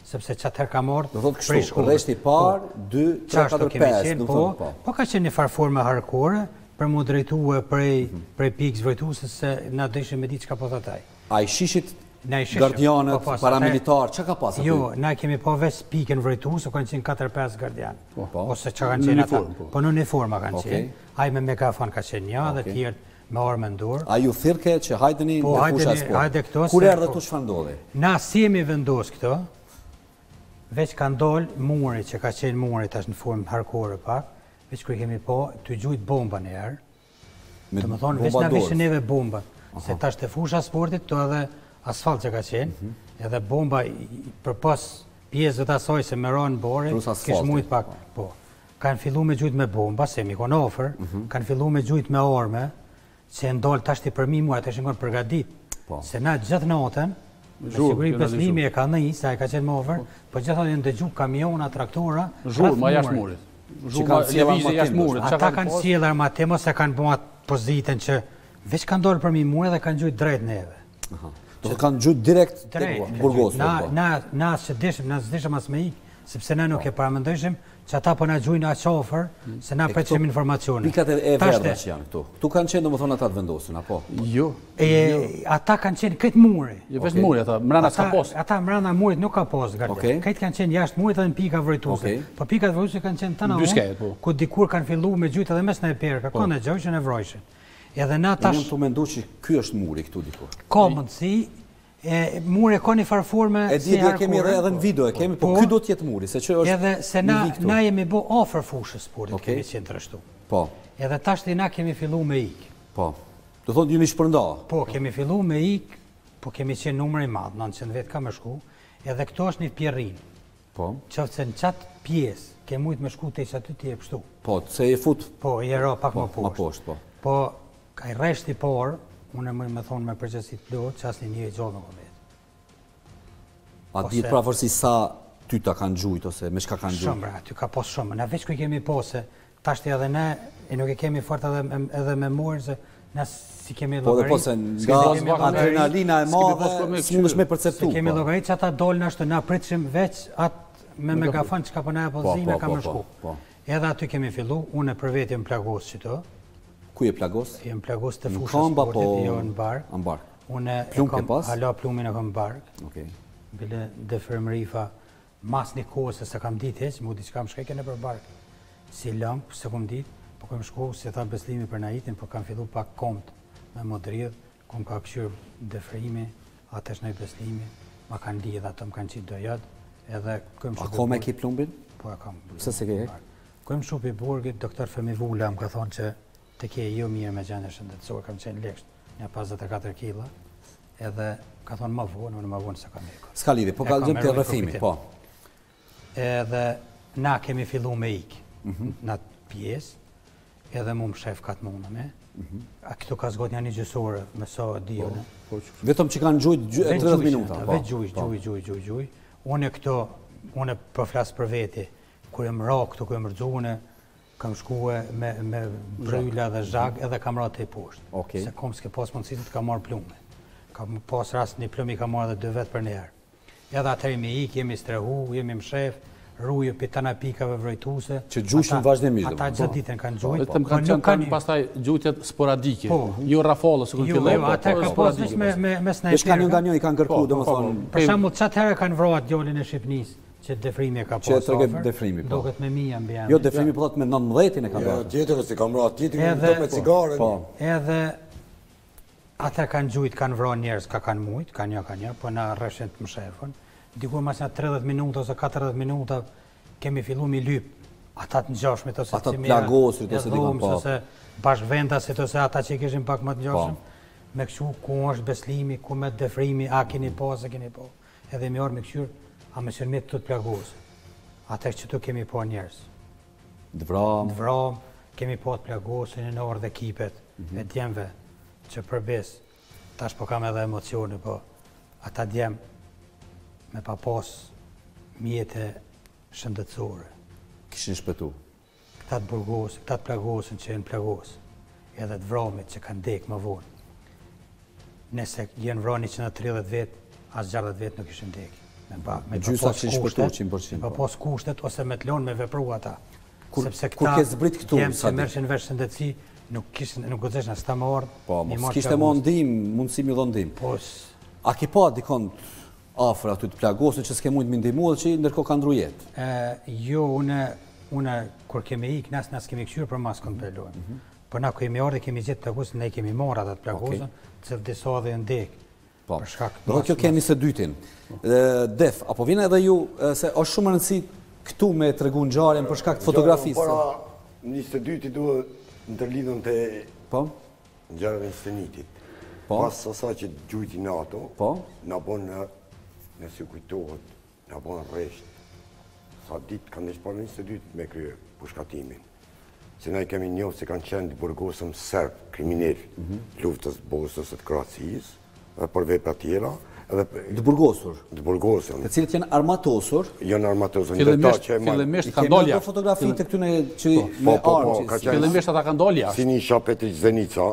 S3: sepse çatëherë ka marrë
S1: Do thotë kështu, rreshti parë, dy, tre, katër, pesë, do
S3: po,
S1: thonë po.
S3: po ka qenë një farë forme hardcore për mu drejtue prej prej pikës vërtuese se na dëshim me ditë çka po thotë ai.
S1: Ai shishit
S3: Na i shishim,
S1: gardianët,
S3: po, po,
S1: paramilitar, çka ka pas aty?
S3: Jo, na kemi pa veç pikën vërtuese, kanë qenë katër pesë gardian.
S1: Po, po.
S3: Ose çka kanë qenë ata. Po në uniforma kanë qenë. Ai me megafon ka qenë një, dhe tjerë me armë në dorë.
S1: A ju thirke që hajdeni
S3: Po,
S1: në
S3: hajdeni,
S1: fusha sport?
S3: hajde këto.
S1: Kur
S3: se-
S1: erdhe
S3: po,
S1: tu çfarë ndodhi?
S3: Na si jemi vendos këto, veç kanë dollë muri që ka qenë muri tash në formë hardcore pak, veç kur kemi po të gjujt bomba në herë.
S1: Me
S3: Të më thonë, veç
S1: bomba
S3: na
S1: dorë.
S3: vishin neve bomba. Se tash të fusha sportit, të edhe asfalt që ka qenë, edhe bomba i- për pas pjesëve të asoj se me ronë bore,
S1: Plus asfalti.
S3: kish mujt pak, po. Kanë fillu me gjujt me bomba, se mi konë ofër, kanë fillu me gjujt me arme, që e ndollë tashti për mi mua, të shëngon përgadit.
S1: Po.
S3: Se na gjithë natën, me
S2: Zhurmë,
S3: siguri
S2: kjo na
S3: beslimi e ka në se ai ka qenë më ofër, po gjithë natën janë dëgju kamiona, traktora,
S2: Zhurmë,
S3: rreth
S2: ma jashtë
S3: murit.
S2: murit.
S1: Që
S2: Zhurmë,
S1: kanë sjellë
S2: lëvizje
S1: armatim,
S2: jashtë murit. Qa
S3: Ata
S2: kanë
S3: kanë
S2: pas?
S3: sjellë armatim ose kanë bërë atë pozitën që veç kanë dorë për mi mua dhe kanë gjujt drejt neve.
S1: Do të kanë gjujt direkt tek
S3: Drejt.
S1: Burgosu.
S3: Na
S1: po.
S3: na na që dishim, na s'dishim as me ik, sepse na nuk e paramendojshim që ata po na gjujnë aq ofër, se na presim informacione.
S1: Pikat e e
S3: Tashte,
S1: verdha që janë këtu. Këtu kanë qenë domethënë ata të vendosin, apo?
S2: Jo.
S3: E, ata kanë qenë këtë muri.
S2: Jo veç muri ata, mrena s'ka
S3: Ata,
S2: pos.
S3: ata mrena murit nuk ka pos gardian.
S1: Okej.
S3: Këtë kanë qenë jashtë murit edhe në pika vërtuese.
S1: Okej.
S3: Po pikat vërtuese kanë qenë tëna
S2: Dy skejet, po.
S3: ku dikur kanë filluar me gjujt edhe mes në e perka, ka në gjojë që në vrojshin. Edhe na
S1: Unë
S3: tash
S1: jam të mendu që ky është muri këtu diku.
S3: ka mundësi, e, muri ka një farë forme
S1: E di, e kemi edhe edhe në video, e kemi, po
S3: Po.
S1: ky do të jetë muri, se që është
S3: Edhe se
S1: një
S3: na,
S1: vik këtu.
S3: na jemi bo ofër fushës sportit,
S1: Okej.
S3: kemi qenë të rështu.
S1: Po,
S3: Edhe tash të na kemi fillu me ik.
S1: po. Do thotë ju një shpërnda.
S3: Po, kemi fillu me ik, po kemi qenë numër i madh, nëntëqind vetë ka me shku, edhe këto është një pjerrin.
S1: Po,
S3: Qoftë se në qatë pjesë, ke mujtë me shku të ishë aty t'i e pështu.
S1: po, se e fut
S3: Po, i e ra pak më
S1: ma
S3: poshtë.
S1: poshtë, po.
S3: Po, ka i reshti por, unë e mëj me thonë me përgjësit plot, që asë një një i gjallë nuk o vetë.
S1: A
S3: Ose-
S1: di pravorësi sa ty ta kanë gjujt, ose me shka kanë
S3: Shumë,
S1: gjujt?
S3: bra, ty ka pos shumë. Na veç ku i kemi posë, tashti edhe ne, e nuk e kemi fort edhe, edhe me morë, se na si kemi
S1: Po dhe
S3: llogarit.
S1: po se
S3: s'kemi
S1: nga
S3: kemi llogarit,
S1: adrenalina e
S2: s'kemi pas
S1: madhe,
S2: për me
S1: s'mundesh me
S3: Se
S1: perceptu.
S3: kemi
S1: po.
S3: llogarit që ata dolën ashtu, na pritshim veç atë me megafon që ka për na e
S1: Po,
S3: pozime
S1: po,
S3: ka
S1: po,
S3: më
S1: po,
S3: shku.
S1: po.
S3: Edhe aty kemi fillu, unë për vetë jem plagos qëto,
S1: Ku je plagos?
S3: jem plagos të
S1: Në
S3: fushës
S1: kamba,
S3: sportit,
S1: po
S3: jo në bark.
S1: në bark.
S3: Unë e
S1: Plum ke
S3: kam,
S1: pas?
S3: hala plumin e kam në bark,
S1: Okej.
S3: bile defremrifa, mas një kohë se se kam ditë heq, mu diçka më shkeke në për bark. Si lamp, se kom ditë, po kom shku, se tha beslimi për naitin, po kam fillu pak komt me modridh, kom ka këshyr defrimi, atesh në beslimi, ma kanë lidh ato, më kanë qitë dojat, edhe këm
S1: A ko me ki plumbin?
S3: Po e kam.
S1: Pse se ke hek?
S3: Këm shupi i burgit, doktor Femi Vula më ka thonë që të ke jo mirë me gjendje shëndetësore, kam qenë leksh, një pesëdhjetë e katër kila, edhe ka thonë ma vonë, unë ma vonë se kam hekur.
S1: S'ka lidhje, po
S3: E
S1: ka
S3: kam
S1: gjëm të
S3: eroj
S1: rrëfimi,
S3: profitim.
S1: po.
S3: Edhe na kemi fillu me ik,
S1: Mhm.
S3: në atë pjesë, edhe mu më shef ka të mundë me,
S1: Mhm.
S3: a këtu ka zgot një një gjësore, me sa dio në.
S1: Vetëm që kanë gjujt gju-
S3: Veç
S1: tridhjetë
S3: gjujsh,
S1: minuta.
S3: ata,
S1: po,
S3: Veç gjuj,
S1: po.
S3: gjuj, gjuj, gjuj, gjuj. Unë e këto, unë e po flasë për veti, kur e më ra këtu, kur e më rëgjune, kam shkue me, me bryla dhe zhag, edhe kam ra të i poshtë.
S1: Okej.
S3: Se kom s'ke pas mundësit të ka marrë plume. Kam pas rast një plume i ka marrë dhe dy vetë për njerë. Edhe atëri me ik, jemi strehu, jemi më shef, rrujë për tana pikave vrojtuse.
S1: Që gjujshin
S3: Ata-
S1: vazhdimisht,
S3: Ata
S1: po.
S3: gjatë ditën kanë gjujt.
S2: Vetëm
S3: po
S2: kanë
S3: nuk
S2: qenë pastaj gjujtjet sporadike.
S3: Po.
S2: Jo rafallë, se ku
S3: Jo,
S2: filloi.
S3: jo, ata ka pas veç me, me, me
S1: Veç kanë një nga
S3: snajperka.
S1: një i kanë kërku,
S2: Po,
S1: do
S2: po,
S1: më
S2: po,
S1: thonë,
S3: Për shembull, çat herë kanë vrarë djalin e Shqipnisë, që defrimi e ka pas.
S1: Që e trege
S3: afër,
S1: defrimi, po.
S3: Duket me mia mbi
S1: jo,
S3: emrin.
S1: defrimi po thotë me nëntëdhjetin e kanë
S4: Jo,
S1: bërë.
S4: tjetër se kam ra tjetër,
S3: Edhe-
S4: do me cigare.
S1: Po,
S3: Edhe ata kanë gjujt, kanë vrarë njerëz, ka kanë mujt, kanë një, kanë një, po na rreshin të më shefën. Dikur mas nga tridhjetë minuta ose katërdhjetë minuta kemi fillu mi lyp. Ata të ngjashmit ose
S1: Ata të
S3: cimera,
S1: plagosit,
S3: e
S1: ose dikon,
S3: dhomës,
S1: po.
S3: ose bashkëvendasit ose ata që i kishin pak më të ngjashëm. Me kështu ku është beslimi, ku me defrimi, a keni po, se keni po. Edhe mi orë me këshyr, a me shërmit të të plagosë. Ata që tu kemi po njerës.
S1: dvram,
S3: Në vram, kemi po të plagosën në orë dhe kipet, e djemve, që përbes, tash po kam edhe emocione, po ata djem me pa pas mjete shëndetësore.
S1: kishin shpëtu.
S3: Këta të burgosë, këta të plagosën që jenë plagosë, edhe të vramit që kanë dekë më vonë. Nëse jenë vrani që në tridhjetë vetë, as gjardhjetë vetë nuk ishin dekë.
S1: Gjysa që shpëtu qind për qind.
S3: Me pa pos kushtet ose me të lonë me vepru ata.
S1: Kur
S3: Sepse
S1: kur ke zbrit këtu,
S3: jemë se
S1: Sadi?
S3: mërëshin vesh shëndetësi, nuk kishin, nuk gëzeshna s'ta më orë.
S1: Po, mos kishte më ndim, mundësi mi dhondim.
S3: Po,
S1: A ki pa dikon afër aty të plagosur që s'ke mund të më ndihmu dhe që ndërkohë ka ndru jetë?
S3: Jo, une, une, kur kemi ik, nas, nas kemi këshyrë për mas kënë pelojnë. Për na kemi orë dhe kemi gjithë plagosën, ne kemi marrë atë plagosën, që disa dhe ndekë.
S1: Po, do kjo kemi së dytin. Def, apo vjen edhe ju, se është shumë rëndësi këtu me të regu në gjarën për shkak të fotografisë?
S4: Para njësë të dyti duhet ndërlidhën të gjarën e stenitit. Pas asaj që gjujti NATO, na bon nëse kujtohet, na bon rresht. Sa ditë kanë nëshparë njësë të dyti me krye pushkatimin. Se na i kemi njohë se kanë qenë të burgosëm serb, kriminell, luftës Bosnës së Kroacisë, dhe për vepra tjera.
S1: Të burgosur?
S4: Të burgosur.
S1: Të cilët janë armatosur?
S4: Janë armatosur.
S2: Fillimisht kanë dolja.
S1: I kemi fotografi të këtune që me armë.
S2: Fillimisht ata kanë dolja.
S4: Sinisha Petrić Zenica.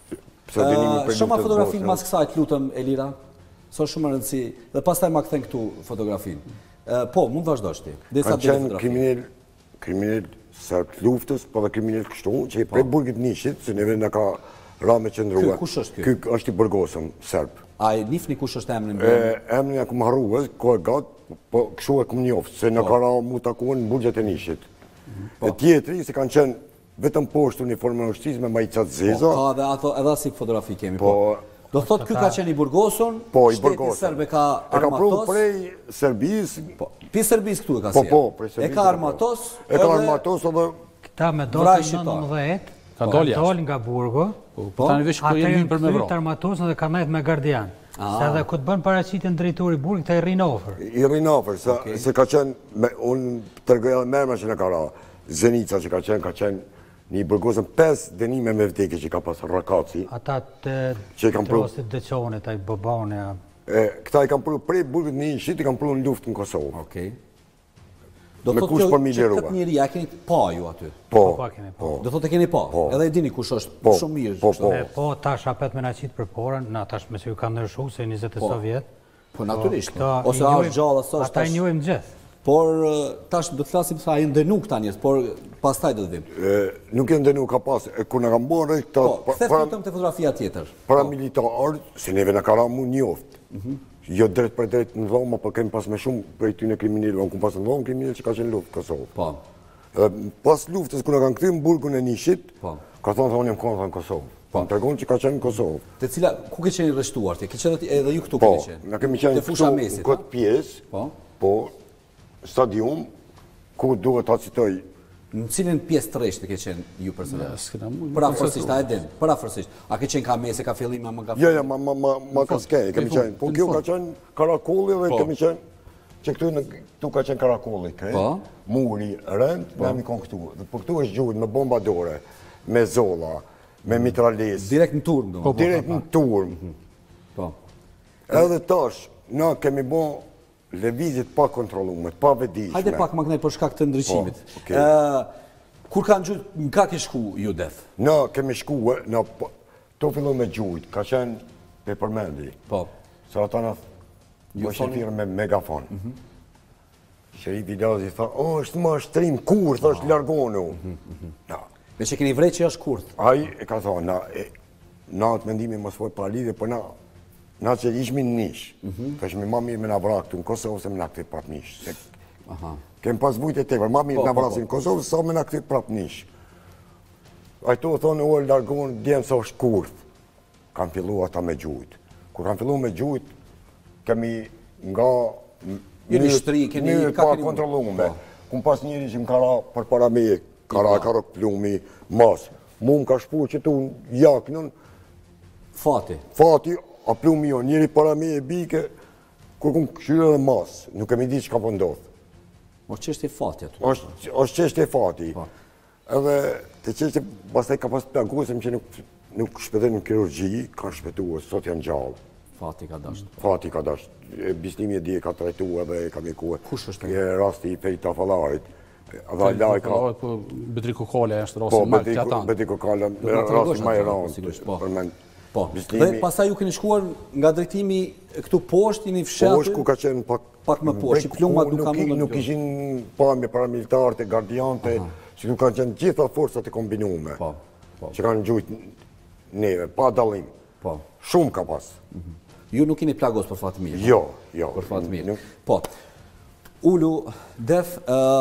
S1: Shumë fotografinë mas kësaj të lutëm, Elira. So shumë rëndësi. Dhe pas taj ma këthen këtu fotografinë. Po, mund vazhdojsh ti.
S4: Kanë qenë kriminell, kriminell serb të luftës, po dhe kriminell kështu, që i prej burgit nishit, se neve nga ka ra me qëndrua.
S1: Kush është kjo?
S4: Ky është i burgosëm, serb.
S1: A i nifni kush është emrin bërë?
S4: Emrin e kumë harruë, ko e gatë, po kështu e kumë njoftë, se në ka ra mu takuën në burgjet e nishit. E tjetëri, se kanë qenë vetëm poshtë uniformën e ushtrisë me majicat zeza.
S1: Ka dhe ato, edhe si fotografi kemi. Do thotë kjo ka qenë i burgosun, shteti serbe ka armatos.
S4: E ka pru prej Serbis.
S1: Pi Serbis këtu e ka si.
S4: Po, po, prej Serbis.
S1: E ka armatos.
S4: E ka armatos edhe...
S3: Këta me do të nëntëdhjetë, ka dol nga burgo,
S2: tani veç ku jemi për me vro.
S3: Ata armatosën dhe ka nejtë me gardian. Se edhe ku të bënë paraqitjen drejtori burg, këta i rrinë ofër.
S4: I rrinë ofër, se ka qenë, unë tërgëja mërma që në ka ra, Zenica që ka qenë, ka qenë një burgosën pesë denime me vdekje që ka pasë Rakaci.
S3: Ata të trosit dëqone, taj bëbane.
S4: Këta i kam pru prej burgët një ishit, i kam pru në luft në Kosovë.
S1: Me kush për mi liruar. Këtë njëri, a keni pa ju aty?
S4: Po,
S3: po.
S1: Do thotë e keni pa? Edhe e dini kush është shumë mirë?
S4: Po, po.
S3: Po, tash apet me na qitë për porën, na tash me se ju ka ndërshu, se njëzet e Sovjet.
S1: Po, naturisht. Ose është gjallë, ose është
S3: ata i njojmë gjithë.
S1: Por, tash do të flasim sa i ndenu këta njës, por pas taj do të vim.
S4: Nuk e ndenu ka pas, kur në kam bërë këta...
S1: Po, këthe fëtëm të fotografia tjetër.
S4: Para militarë, se neve në kara mu njoftë. Jo drejt për drejt në dhoma, për kemi pas me shumë për ty në kriminellë, unë ku pas në dhoma kriminellë që ka qenë luftë Kosovë.
S1: Po.
S4: Pas luftës, kër në kanë këthy në burgun e nishit, ka thonë thonë jem konë në Kosovë. Po, në tërgonë që ka qenë në Kosovë.
S1: Të cila, ku ke qenë i rështuar ti? Ke qenë edhe ju këtu keni qenë?
S4: Po, në kemi qenë këtu këtë pjesë, po, stadium, ku duhet ta citoj.
S1: Në cilin pjesë të reshtë ke qenë ju personal? Për afërsisht, a e din, për afërsisht. A ke qenë ka mese, ka fillim, a më ka...
S4: Jo, jo, ma ka skej, kemi qenë. Po kjo ka qenë karakolli dhe kemi qenë, që këtu ka qenë karakolli, muri, rënd, ne mi konë këtu. Por këtu është gjurë me bombadore, me zola, me mitralis.
S1: Direkt në turm, do?
S4: Direkt në turm. Edhe tash, na kemi bo levizit pa kontrolumet, pa vedishme.
S1: Hajde pak më kënej për shkak të ndryqimit. Kur kanë gjujt, nga ke shku ju Def?
S4: Na kemi shku, to fillu me gjujt, ka qenë pe përmendi.
S1: Po.
S4: Sa ata në shqefirë me megafon. Sherifi Lazi tha, o, është ma shtrim, kurth, është largonu.
S1: Me që keni vrej që është kurth?
S4: Aj, e ka thonë, na atë mendimi më svoj pa lidhe, për na Na që ishmi në nish, të ishmi ma mirë me nga vra këtu në Kosovë se me nga këti prap nish. Kem pas vujt e tepër, ma mirë nga vra si në Kosovë se me nga këti prap nish. Ajto thonë, o, largonë, djemë se është kurth. Kam fillu ata me gjujt. Kur kam fillu me gjujt, kemi nga njërë pa kontrolume. Kum pas njëri që më kara për para me, kara e kara plumi, mas. Mu më ka shpu që tu jaknën.
S1: Fati.
S4: Fati. A plumi jo, njëri para me e bike, kur këmë këshyre dhe masë, nuk kemi di që ka pëndodhë.
S1: O qështë e fati atë?
S4: O qështë e fati. Edhe të qështë e bastaj ka pas të plagosëm që nuk shpetën në kirurgji, kanë shpetuar, sot janë gjallë.
S1: Fati ka dashtë.
S4: Fati ka dashtë. Bislimi e di e ka trajtu edhe e ka mikuar.
S1: Kush është?
S4: E rasti i Fejta Fallarit.
S2: Fejta Fallarit, po Bedri Kokale është rasti ma të atan.
S4: Po, Bedri Kokale, rasti ma i randë.
S1: Po, dhe pasaj ju keni shkuar nga drejtimi këtu poshtë, jeni fshatë?
S4: Poshtë ku ka qenë pak...
S1: Pak më poshtë, që plumbat nuk ka mundë...
S4: Nuk ishin pamje paramilitarët e gardiante, që nuk kanë qenë gjitha forcat e kombinume, që kanë gjujt neve, pa dalim. Shumë ka pas.
S1: Ju nuk keni plagos për fatë mirë?
S4: Jo, jo.
S1: Për fatë mirë. Po, Ulu, Def...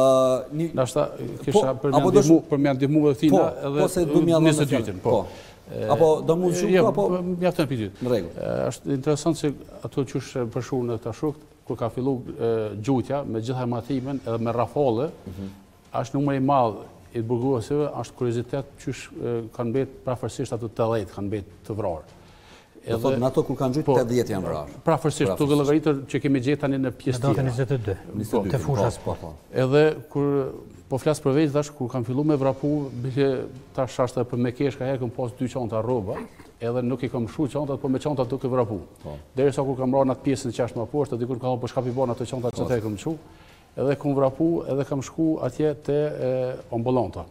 S2: Nashta, kisha për mja ndihmu dhe thina edhe njësë dytën.
S1: Apo do mu shumë, apo...
S2: Mjaftën për dytë.
S1: Në regull.
S2: Ashtë interesant që ato qësh përshu në të shukt, kur ka fillu gjutja me gjitha matimen edhe me rafale, ashtë numër i madhë i të burguesive, ashtë kuriozitet qësh kanë betë prafërsisht ato të dhejtë kanë betë të vrarë.
S1: Do thotë në ato kur kanë gjujtë të dhjetë janë vrarë.
S2: Prafërsisht, të gëllëgaritër që kemi gjetë tani në pjesë tjera.
S3: Në njëzet e dy, të fushas po.
S2: Edhe kur po flasë për vejtë, dash, kur kanë fillu me vrapu, bile tash ashtë për me kesh ka herë këm pas dy qanta roba, edhe nuk i kam shu qantat, po me qantat duke vrapu. Deri sa kur kam ra në atë pjesën që ashtë më poshtë, dikur kam po shkapi bon ato qantat që te kam shu, edhe kam vrapu, edhe kam shku atje te ambulanta.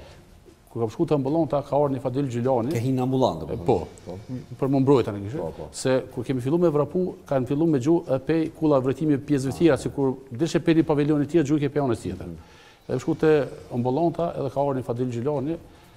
S2: Kur kam shku të ambulanta, ka orë një Fadil Gjilani.
S1: Ke hinë ambulantë?
S2: Po, për më mbrojta në kishë. Se kur kemi fillu me vrapu, kanë fillu me gju e pej kula vretimi pjesëve tjera, si kur dishe pej një paviljonit tjera, gju ke pej anës tjetër. Edhe shku të ambulanta, edhe ka orë një Fadil Gjilani,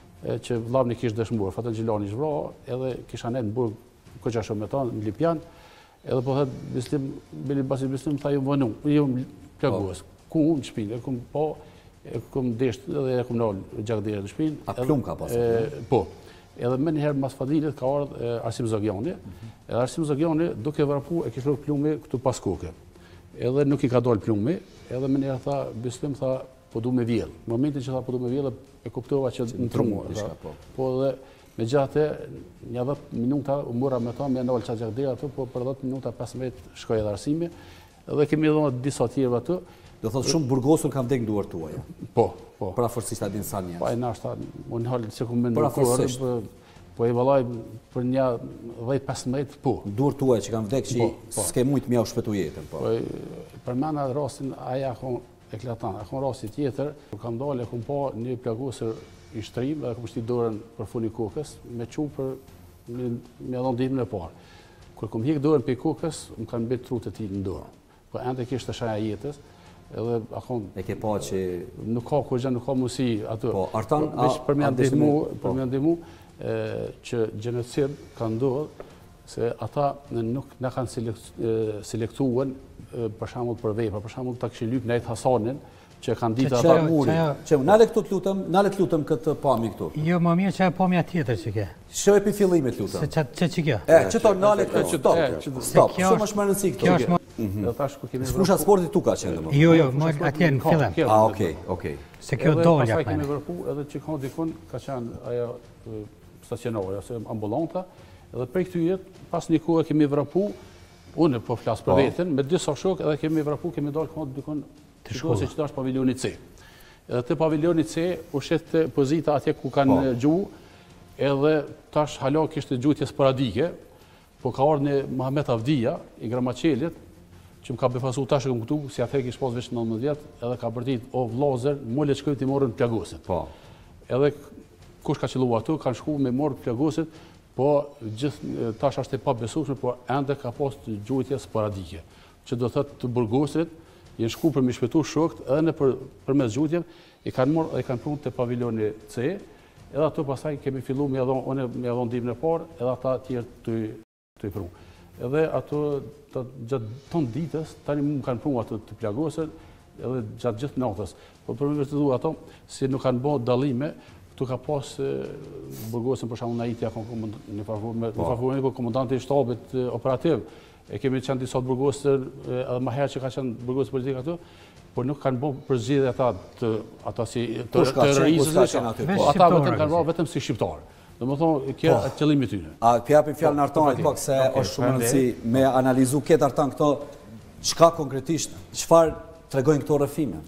S2: që vllab një kishë dëshmuar. Fadil Gjilani ishë vra, edhe kisha ne në burg, këqa shumë me ta, në Lipjan, edhe po thëtë, bislim, bili basi bislim, tha ju më vënu, ju më plagues. Ku unë në shpinë, e kumë po, e kumë deshtë edhe e kumë nalë gjakdire në shpinë.
S1: A plum ka pasë?
S2: Po. Edhe me njëherë mas Fadilit ka ardhë Arsim Zagjani. Edhe Arsim Zagjani duke vrapu e kishë lukë plumi këtu pas koke. Edhe nuk i ka dollë plumi, edhe me njëherë tha, bislim, tha, po du me vjellë. Në momentin që tha po du me vjellë, e kuptova që në trumë. Po edhe me gjatë një dhjetë minuta u mura me ta, me nalë qatë gjakdire ato, po për dhjetë minuta pesëmbëdhjetë shkoj edhe Arsimi. Edhe kemi dhënë disa tjerëve ato.
S1: Do thotë shumë burgosur kam vdek në duar tuaja.
S2: Po, po.
S1: Pra forësisht a dinë sa njës.
S2: Pa e nashta, më në halë që ku me ndërkuar, po e valaj për një dhjetë pesëmbëdhjetë, po.
S1: Duar tuaja që kam vdek që s'ke mujtë mja u shpetu jetën, po.
S2: Për mena rastin, aja akon eklatan, akon rastit tjetër, kur kam dalë e kum pa një plagosër i shtrim, edhe kum shti dorën për funi kokës, me qu për me adhon ditën e parë. Kur kum hik dorën për kokës, më kanë bet trut e ti në dorë. Po ende kishtë të shaja jetës, edhe akon...
S1: E ke pa që...
S2: Nuk ka kur gjë, nuk ka musi atë.
S1: Po, Artan...
S2: Për me ndihmu, për me ndihmu, që genocid ka ndodhë, se ata nuk në kanë selektuën, për shambull për vejpa, për shambull të këshin lypë Nejt Hasanin, që kanë ditë ata muri.
S1: Që nale këtu të lutëm, nale të lutëm këtë pami këtu.
S3: Jo, më mirë që e pamja tjetër që ke.
S1: Shë e për fillimit lutëm.
S3: Se që që kjo?
S1: E, që to nale këtu, stop, stop, shumë është më rëndësi këtu. Spusha sportit tu ka qenë.
S3: Jo, jo, atje në fillim.
S1: A, okej, okej.
S3: Se kjo dollë
S2: jak mene. Edhe pasaj kemi vërpu, edhe që ka dikun, ka qenë aja stacionare, ose ambulanta, edhe prej këtu jetë, pas një kohë kemi vërpu, unë po flasë për vetën, me disa shok edhe kemi vrapu, kemi dalë këmë dikon të shkollë se që ta është paviljonit C. Edhe të paviljonit C, u shetë të pozita atje ku kanë gju, edhe tash hala kishtë gjutje sporadike, po ka orë një Mahamet Avdia, i Gramacelit, që më ka befasu tash e këmë këtu, si atër kishë pas vesh nëntëmbëdhjetë vjetë, edhe ka bërtit o vlazer, mole që këjtë i morën plagosit. Edhe kush ka qëllu atu, kanë shku me morë plagosit, po gjithë tash është e pa besueshme, po ende ka pas të gjujtje sporadike, që do thëtë të burgosit, jenë shku për mi shpetu shokt, edhe në për mes gjujtjev, i kanë morë, i kanë prunë të paviljoni C, edhe ato pasaj kemi fillu me adhon dimën e parë, edhe ata tjerë të i prunë. Edhe ato gjatë tonë ditës, tani mu kanë prunë ato të plagosit, edhe gjatë gjithë natës. Po për me vërtetu ato, si nuk kanë bo dalime, tu ka pas burgosin për shamu në Aitja në farfurin për komandanti i shtabit operativ. E kemi qenë disa burgosër edhe ma herë që ka qenë burgosë politika ato, por nuk kanë bo përzgjidhe ata si të rëizës, ata vetëm kanë bo vetëm si shqiptarë. Dhe më thonë, kja e qëllimi tyne.
S1: A pjapi fjallë në Artanit, pak se është shumë rëndësi me analizu këtë Artan këto, qka konkretisht, qëfar të regojnë këto rëfime?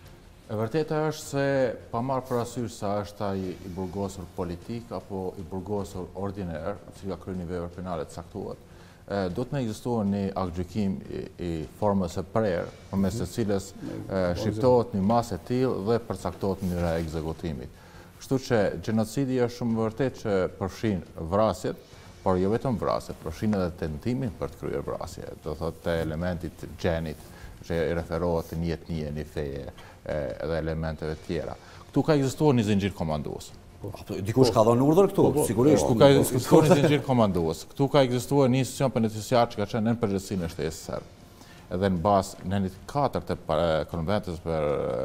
S5: E vërteta është se pa marë për asyr sa është ai i burgosur politik apo i burgosur ordiner, që ka kry një vepër penale të saktuat, do të me egzistuar një akgjykim i formës e prerë, për mes të cilës shqiptohet një masë e tillë dhe përcaktohet një re ekzekutimit. Kështu që gjenocidi është shumë vërtet që përfshin vrasjet, por jo vetëm vrasje, përfshin edhe tentimin për të kryer vrasje, do thotë të elementit gjenit, që i referohet të një etnie, një feje, edhe elementeve tjera. Këtu ka ekzistuar një zinxhir komandues.
S1: Dikush ka dhënë urdhër këtu, sigurisht.
S5: Këtu ka ekzistuar një zinxhir komandues. Këtu ka ekzistuar një institucion penitenciar që ka qenë në përgjegjësinë e shtesës serbe. Edhe në bazë në një katër të konventës për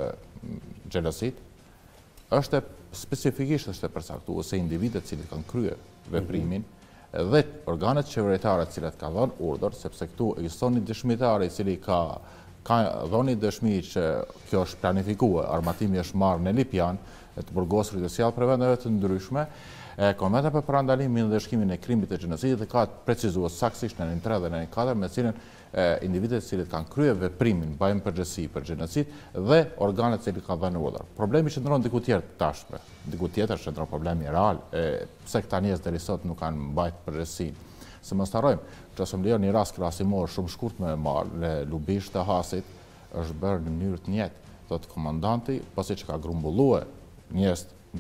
S5: gjenocid, është specifikisht është e përcaktuar se individet cilët kanë kryer veprimin dhe organet qeveritare cilat ka dhënë urdhër, sepse këtu ekziston një dëshmitar i cili ka ka dhënë dëshmi që kjo është planifikuar, armatimi është marrë në Lipjan, të burgosurit dhe sjellë për vendeve të ndryshme. Konventa për parandalimin dhe shkimin e krimit të gjenocidit ka precizuar saktësisht në tre dhe në katër me cilën individet të cilët kanë kryer veprimin bëjnë përgjegjësi për gjenocid dhe organet të cilët kanë dhënë urdhër. Problemi qëndron diku tjetër tashme, diku tjetër qëndron problemi real, pse këta njerëz deri sot nuk kanë mbajtur përgjegjësinë. Se mos harrojmë, që asëm leo një rast krahasimor shumë shkurt me marrë në Lubisht të Hasit, është bërë në mënyrë të njëjtë. Thotë komandanti, pasi që ka grumbulluar njerëz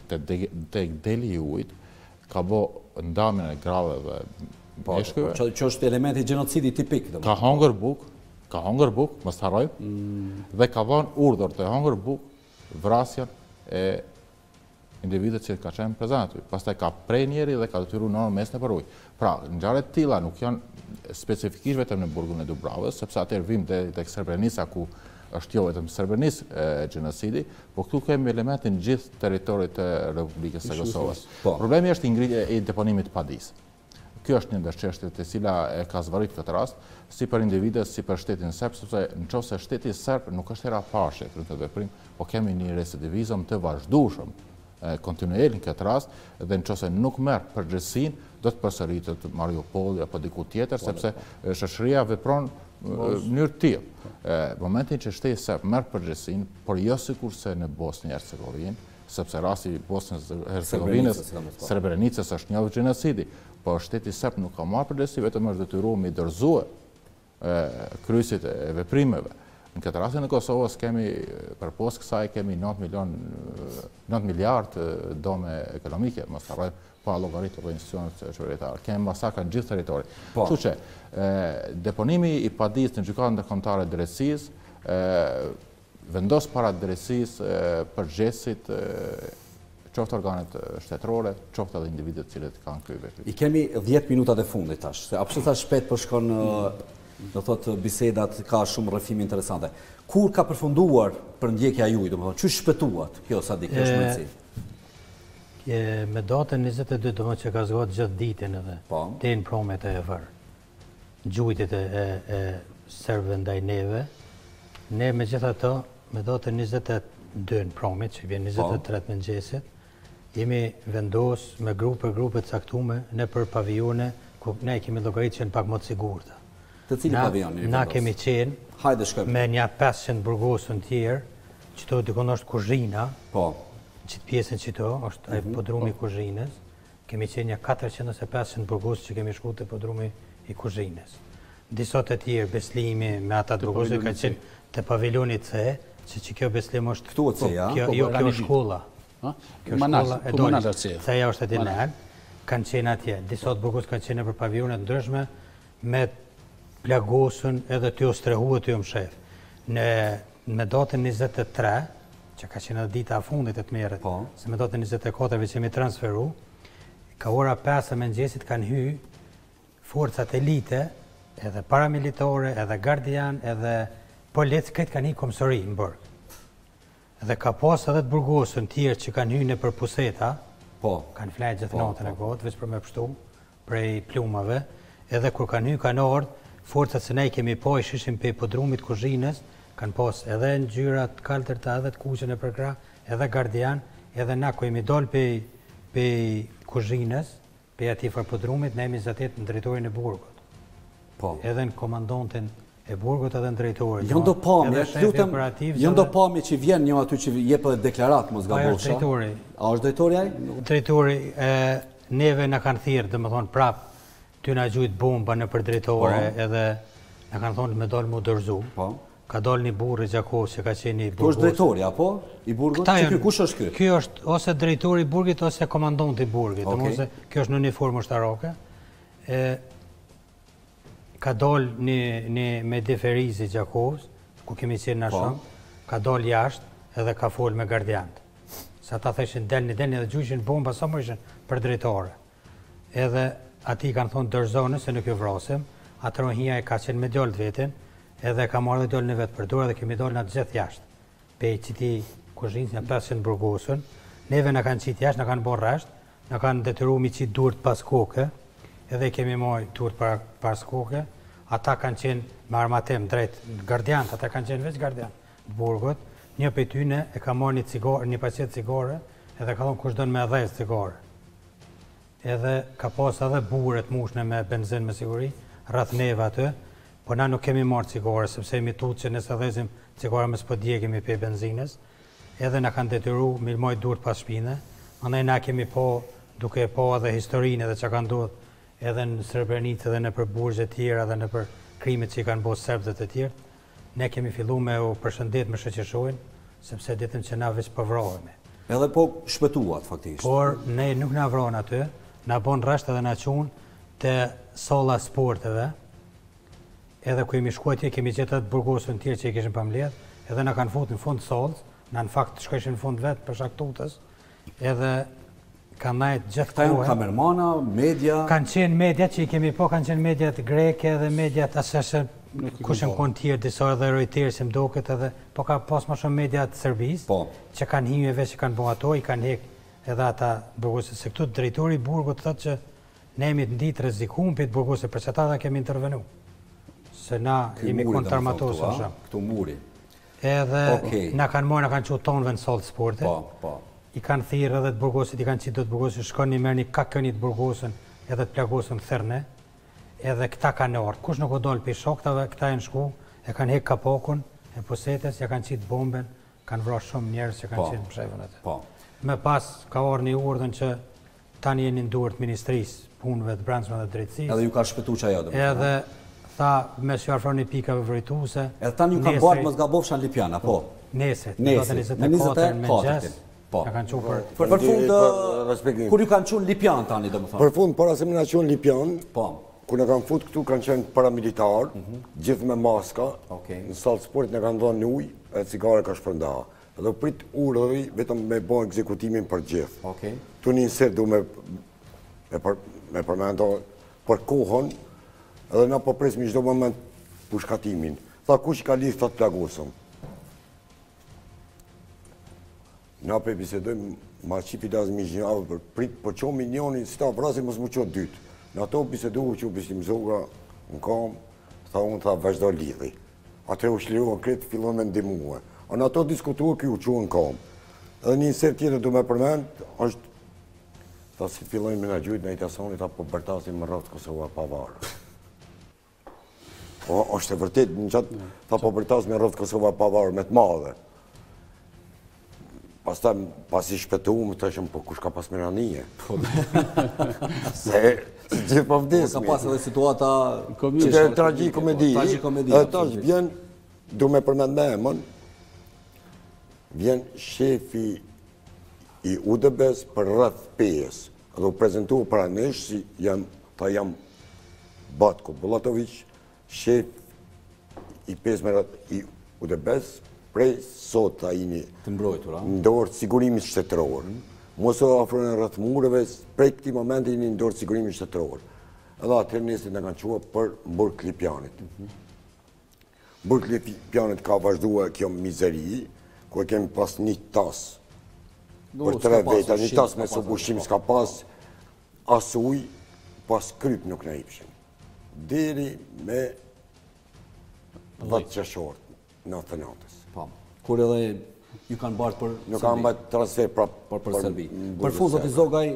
S5: tek deli i ujit, ka bë ndamin e graveve meshkujve.
S1: Që është elementi gjenocidi tipik.
S5: Ka hongër buk, ka hongër buk, mos harrojmë, dhe ka dhënë urdhër të hongër buk vrasjen e individet që ka qenë prezant aty. Pastaj ka prej njeri dhe ka detyruar në mes në për ujë. Pra, ngjarje të tilla nuk janë specifikisht vetëm në burgun e Dubravës, sepse atëherë vim tek Srebrenica ku është jo vetëm Srebrenicë e gjenocidi, por këtu kemi elementin gjithë territorit të Republikës së Kosovës. Problemi është i deponimit padis. Kjo është një ndër çështjet e cila e ka zvarrit këtë rast, si për individet, si për shtetin serb, sepse nëse shteti serb nuk është hera parë në këtë veprim, po kemi një recidivizëm të vazhdueshëm kontinuer në këtë rast, dhe nëse nuk merr përgjegjësinë, do të përsëritet Mariupolli apo diku tjetër, sepse shoqëria vepron në mënyrë të tillë. Momentin që shteti serb merr përgjegjësinë, por jo sikurse në Bosnjë e Hercegovinë, sepse rasti i Bosnjës e Hercegovinës, Srebrenicës është një gjenocidi, por shteti serb nuk ka marrë përgjegjësi, vetëm është detyruar mi dorëzuar kryesit e veprimeve. Në këtë rastin në Kosovës kemi, përpos kësaj, kemi nëntë miliard dome ekonomike, mos harrojmë, pa llogaritë dhe institucionet qeveritare. Kemi masakra në gjithë territori. Kështu që deponimi i padis në gjykatën ndërkombëtare të drejtësisë vendos para drejtësisë përgjegjësit qoftë organet shtetërore, qoftë edhe individet cilët kanë kryer veprim.
S1: I kemi dhjetë minutat e fundit tash, se absoluta shpejt po shkon do thotë bisedat, ka shumë rrëfime interesante. Kur ka përfunduar për ndjekja juaj, domethënë, çu shpëtuat kjo Sadik, kjo është mundësi?
S3: Me datën njëzet e dy, domethënë që ka zgjuar gjatë ditën edhe deri në promet e vër. Gjujtit e serbëve ndaj neve, ne megjithatë me datën njëzet e dy në promet, që vjen njëzet e tre të mëngjesit, jemi vendos me grupe grupe të caktuara në për pavione ku ne kemi llogaritë në pak më të sigurta.
S1: Të cili pavion?
S3: Na kemi qenë me një pesëqind burgosën tjerë, qëto dikon është kuzhina, qitë pjesën qëto, është podrumi i kuzhinës, kemi qenë një katërqind ose pesëqind burgosë që kemi shku të podrumi i kuzhinës. Disot e tjerë, Beslimi me ata të burgosë ka qenë të pavilionit C, që që kjo Beslim është...
S1: Këtu e C, ja?
S3: Jo, kjo është shkolla. Kjo shkolla e dojnë, C-ja është e dinel, kanë qenë atje. Disot burgosë kanë qenë për pavilionet ndryshme, me plagosën edhe të jo strehu e të jo mshef. Me datën njëzet e tre, që ka qenë dita a fundit e të meret, se me datën njëzet e katër që jemi transferu, ka ora pesë e mëngjesit kanë hy forcat elite, edhe paramilitare, edhe gardian, edhe polic, këtë kanë hy komësori në bërg. Edhe ka pas edhe të burgosën tjerë që kanë hy në për puseta, kanë flajt gjithë natën e gotë, vësë për me pështu, prej plumave, edhe kur kanë hy kanë ardhë, forcat se ne kemi pa i shishim pe podrumit kuzhinës, kanë pas edhe në gjyrat kaltërta, edhe të kuqen e përkra, edhe gardian, edhe na ku jemi dal pe kuzhinës, pe ati far podrumit, ne jemi zatet në drejtorin e burgut. Edhe në komandantin e burgut edhe në drejtorin.
S1: Jënë do pamje, lutem, jënë do pamje që vjen një aty që jepë dhe deklarat, mos ga bosha. A është drejtori aj?
S3: Drejtori, neve në kanë thirë, dhe më thonë prapë, ty nga gjujt bomba në për drejtore edhe në kanë thonë me dalë më dërzu. Ka dalë një burë i Gjakos që ka qenë i burgos.
S1: Kjo është drejtori, apo? I burgut? Që kush është kjo?
S3: Kjo është ose drejtori i burgit ose komandanti i burgit. Kjo është në uniformë ushtarake. ka dol një me Deferizi Gjakovës, ku kemi qenë në shumë, ka dol jashtë edhe ka fol me gardiantë. Sa ta theshin delni, delni edhe gjujshin bomba, sa më ishin për drejtore. Edhe ati kanë thonë dërzone se nuk ju vrasim, atëron hija e ka qenë me djollë vetin, edhe ka marrë dhe djollë në vetë për dur, edhe kemi dollë në gjithë jashtë. Pe qiti kushinës një pesëqind burgosën, neve në kanë qitë jashtë, në kanë borë rashtë, në kanë detyru mi qitë durët pas koke, edhe kemi moj durët pas koke, ata kanë qenë me armatem drejt gardiant, ata kanë qenë veç gardiant burgot. Një për tyne e ka marrë një pacet cigare edhe ka thonë kush dënë me dhejës cigare. Edhe ka pas edhe buret mushne me benzin me siguri, rrëth neve atë, po na nuk kemi marrë cigare, sepse imi tutë që nëse dhezim cigare me s'po djegimi për benzines, edhe na kanë detyru milmoj durët pas shpine, andaj na kemi po, duke po edhe historinë edhe që kanë ndodhë edhe në Srebrenicë edhe në për burgje tjera edhe në për krimit që i kanë bo serbë dhe të tjerë. Ne kemi fillu me u përshëndet me shëqeshojnë, sepse ditëm që na veç përvrohemi.
S1: Edhe po shpëtuat, faktisht.
S3: Por ne nuk na vrohen aty, na bon rresht edhe na qunë të sola sporteve, edhe ku imi shku atje, kemi gjithë atë burgosën tjerë që i kishën pëmledh, edhe na kanë fut në fund solës, na në fakt shkëshin në fund vetë për shaktutës, edhe kanë najtë gjithë kohë.
S1: Këta janë kamermana, media?
S3: Kanë qenë media që i kemi po, kanë qenë mediat greke dhe mediat aseshën, kushën konë tjerë, disa edhe rojtërë si mdoket edhe, po ka pas ma shumë mediat Serbis, që kanë himjeve që kanë bo ato, i kanë hek edhe ata burgosët, se këtu drejtori burgot të thëtë që ne jemi të nditë rezikum për të burgosët, për që ata dhe kemi intervenu, se na jemi kontra armatosë në shumë.
S1: Këtu muri.
S3: Edhe na kanë mojë, na kanë që tonëve në salë të sporte, i kanë thirë edhe të burgosët, i kanë qitë do të burgosët, shkon një merë një kakënit burgosën edhe të plagosën thërne, edhe këta kanë orë. Kush nuk o dollë për shoktave, këta e në shku, e kanë hek kapokun, e posetes, ja kanë qitë bomben, kanë vra shumë njerës që kanë qitë në pshevën atë. Me pas, ka orë një urdhën që tani jeni ndurët ministrisë, punëve të brendshme dhe drejtësisë.
S1: Edhe ju ka shpëtu që ajo dhe më.
S3: Edhe tha, me që arfron një pikave vërrituse.
S1: Edhe tani ju kanë bërë më zgabofshan Lipjana, po?
S3: Neset, në njëzet e katër
S1: Për fund, kur ju kanë qunë Lipjan tani, dhe më thonë?
S4: Për fund, para se më nga qunë Lipjan, kur në kanë fut këtu kanë qenë paramilitar, gjithë me maska, në salë sportit në kanë dhonë një uj, e cigare ka shpërnda. Edhe prit urëvi, vetëm me bo ekzekutimin për gjithë. Tu një nësirë du me përmendo për kohën, edhe na po presmi çdo moment pushkatimin. Tha kush ka lidhë, thot plagosëm. Na pe bisedojmë, ma qipi dazë mi gjinave për prit, për qo milioni, si ta vrasim mësë mu qo dytë. Në ato bisedohu që u bishtim zoga në kam, tha unë tha vazhdo lidhi. Atre u shliruan kretë, fillon me ndimuhe. A në ato diskutuar kjo u qo në kam. Edhe një nësër tjetër du me përmend, është, tha si fillojnë me në gjujtë në i tasonit, tha po bërtasim më rrëtë Kosova pavarë. O, është e vërtit, në qatë, tha po bërtasim me rrëtë Kosova pavarë, me të madhe. Pas ta, pas i shpetumë, të shëmë, po kush ka pas miranije? Se, gjithë po vdesmi.
S1: Ka pas edhe situata...
S4: Që të tragikomedi, edhe tash vjen, du me përmend me emën, vjen shefi i U D B-s për rrëth pesë, edhe u prezentu para nesh, si jam, ta jam Batko Bulatović, shef i pesë me rrëth i U D B-s, prej sot a ini ndorë sigurimit shtetëror. Mos o afrojnë rrëth mureve, prej këti moment ini ndorë sigurimit shtetëror. Edhe atër njësit në kanë qua për Burg Lipjanit. Burg Lipjanit ka vazhdua kjo mizeri, ku e kemi pas një tas për tre veta, një tas me sobushim s'ka pas as uj, pas kryp nuk në ipshin. Deri me dhjetë qershor në të natës.
S1: Kur edhe ju kanë bartë për Serbi?
S4: Nuk kanë bartë transfer
S1: për Serbi. Për fund, zoti Zogaj?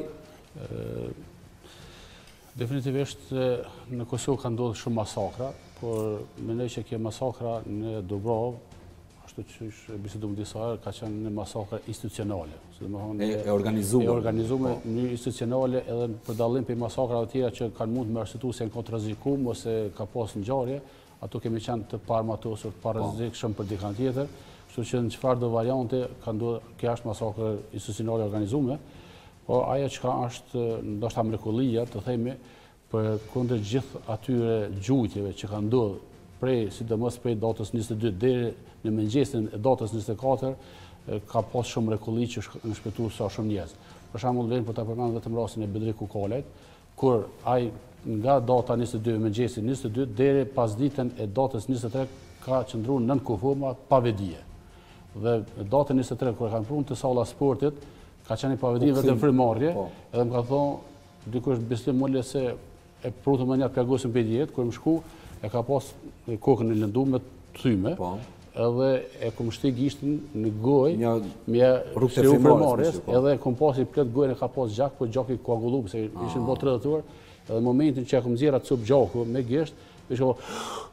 S2: Definitivisht në Kosovë ka ndodhë shumë masakra, por mendoj që kjo masakra në Dubrovë, ashtu që bisedu më disa herë, ka qenë një masakra institucionale.
S1: E organizume.
S2: E organizume një institucionale edhe për dallim për masakra të tjera që kanë mund me arsitu se në kontë rrezikum ose ka pas në gjarje, ato kemi qenë të parmatosur, të parrezikshëm për dikant tjetër, kështu që në çfarë do variante ka ndodhur kjo është masakrë institucionale organizume, por ajo çka është ndoshta mrekullia, të themi, për kundër gjithë atyre gjujtjeve që kanë ndodhur prej, sidomos prej datës njëzet e dy deri në mëngjesin e datës njëzet e katër, ka pas shumë mrekulli që në shpëtu sa shumë njerëz. Për shembull, vjen për ta përmendur vetëm rastin e Bedriku Kalajt, kur ai nga data njëzet e dy mëngjesi njëzet e dy deri pasditën e datës njëzet e tre ka qëndruar nën kufoma pa vedije. Dhe datën njëzet e tre kur kanë prunë të salla sportit, ka qenë pa vedije vetëm frymarrje, edhe më ka thonë dikush Beslim Mole se e prutë më një plagosën për jetë, kur më shku, e ka pas kokën e lëndu me thyme, edhe e kom shti gishtin në goj, me shiru frymarrjes, edhe kom pas i plët gojën e ka pas gjak, po gjak i koagullu, se ishin bo tridhjetë orë, edhe momentin që e kom zira të cup gjaku me gisht, ishë po,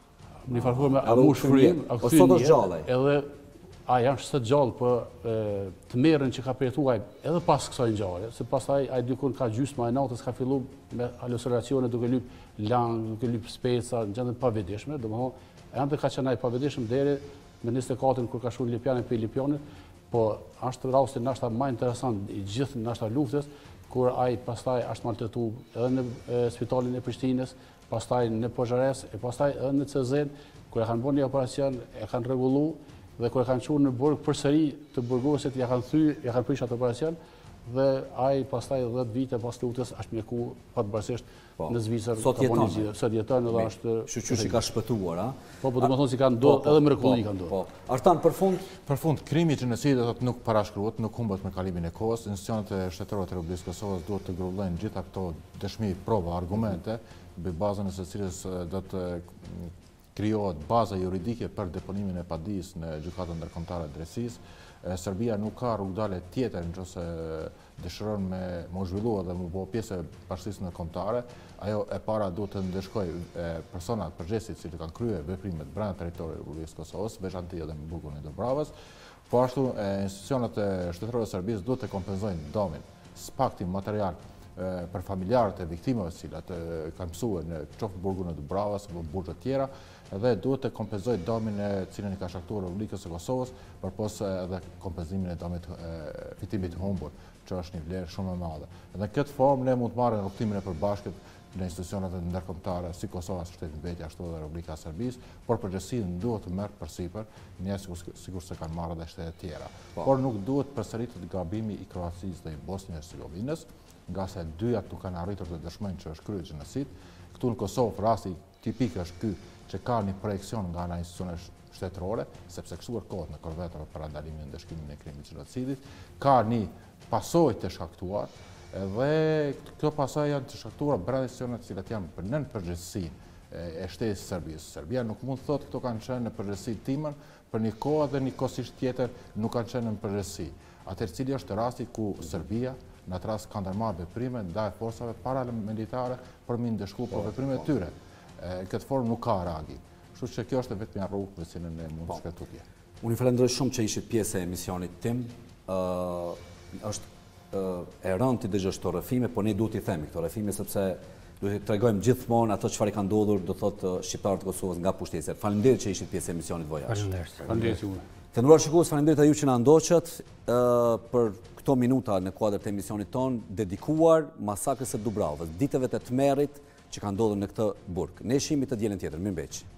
S2: një farëfor me amush frim, a këthy njerë, edhe a janë shtë gjallë për të merën që ka përjetuaj edhe pas kësaj ngjarje, se pastaj ai dikun ka gjysma e natës ka fillu me halucinacione duke lyp lang, duke lyp speca, në gjendje pavedishme, domethënë ende ka qenë ai pavedishëm deri me njëzet e katër kur ka shkuar Lipjani për Lipjanit, po është rasti nashta më interesant i gjithë nashta luftës, kur ai pastaj është maltretu edhe në spitalin e Prishtinës, pastaj në Pozhares, e pastaj edhe në C Z N, kur e kanë bërë një operacion, e kanë rregullu dhe kur e kanë çuar në burg përsëri të burgosit, ja kanë thyr, ja kanë prish atë operacion dhe ai pastaj dhjetë vite pas luftës është mjeku fatbarësisht në Zvicër.
S1: Sot jeton,
S2: sot jeton edhe është
S1: shqyr që ka shpëtuar, a?
S2: Po, po domethënë si kanë ndodhur edhe mrekulli kanë ndodhur.
S1: Po. Artan për fund,
S5: për fund krimi i gjenocidit nuk parashkruhet, nuk humbet me kalimin e kohës. Institucionet shtetërore të Republikës së Kosovës duhet të grullojnë gjitha këto dëshmi, prova, argumente, mbi bazën e së cilës do të krijohet baza juridike për deponimin e padijës në gjykatën ndërkombëtare të drejtësisë. Serbia nuk ka rrugdalë tjetër nëse dëshiron me më zhvillua dhe më bëu pjesë e bashkisë ndërkombëtare. Ajo e para duhet të ndeshkojë personat përgjegjësit që kanë kryer veprimet brenda territorit të Republikës së Kosovës, veçanërisht edhe në burgun e Dobravës. Po ashtu institucionet shtetërore të Serbisë duhet të kompenzojnë dëmin, spaktin material për familjarët e viktimave të cilat kanë mësuar në qoftë burgun e Dobravës apo burgje të tjera, dhe duhet të kompenzojë dëmin e cilin i ka shkaktuar Republikës së Kosovës, përpos edhe kompenzimin e dëmit fitimit të humbur, që është një vlerë shumë e madhe. Dhe në këtë formë ne mund të marrim rrugtimin e përbashkët në institucionet ndërkombëtare si Kosova, si shteti mbetje, ashtu edhe Republika e Serbisë, por përgjegjësinë duhet të merret përsipër, një sikur se kanë marrë edhe shtetet tjera. Por nuk duhet përsëritet gabimi i Kroacisë dhe i Bosnjës së Hercegovinës, nga se dyja nuk kanë arritur të dëshmojnë që është kryer gjenocid. Këtu në Kosovë rasti tipik është ky që ka një projekcion nga ana e institucioneve shtetërore, sepse kështu kërkohet në korvetave për ndalimin e ndëshkimit e krimit të gjenocidit, ka një pasojë të shkaktuar, dhe këto pasojë janë të shkaktuara brenda institucioneve të cilat janë për nën përgjegjësinë e shtetit të Serbisë. Serbia nuk mund të thotë këto kanë qenë në përgjegjësi timën, për një kohë dhe një kohësisht tjetër nuk kanë qenë në përgjegjësi. Atëherë cili është rasti ku Serbia në atë rast ka ndërmarrë veprime ndaj forcave paramilitare për mi ndëshkuar për veprimet e tyre. Në këtë formë nuk ka reagim. Kështu që kjo është vetëm një rrugë për cilën ne mund të shkëtutje.
S1: Unë i falenderoj shumë që ishit pjesë e emisionit tim. Është e rëndë të dëgjosh këto rrëfime, po ne duhet i themi këto rrëfime sepse duhet të tregojmë gjithmonë ato çfarë ka ndodhur, do thotë shqiptarët e Kosovës nga pushtesit. Faleminderit që ishit pjesë e emisionit Vojaž.
S2: Faleminderit juve.
S1: Të nderuar shikues, faleminderit edhe ju që na ndoqët për këto minuta në kuadër të emisionit ton dedikuar masakrës së Dubravës, ditëve të tmerrit që kanë ndodhur në këtë burg. Ne shihemi të dielën tjetër. Mirëmbëjtje.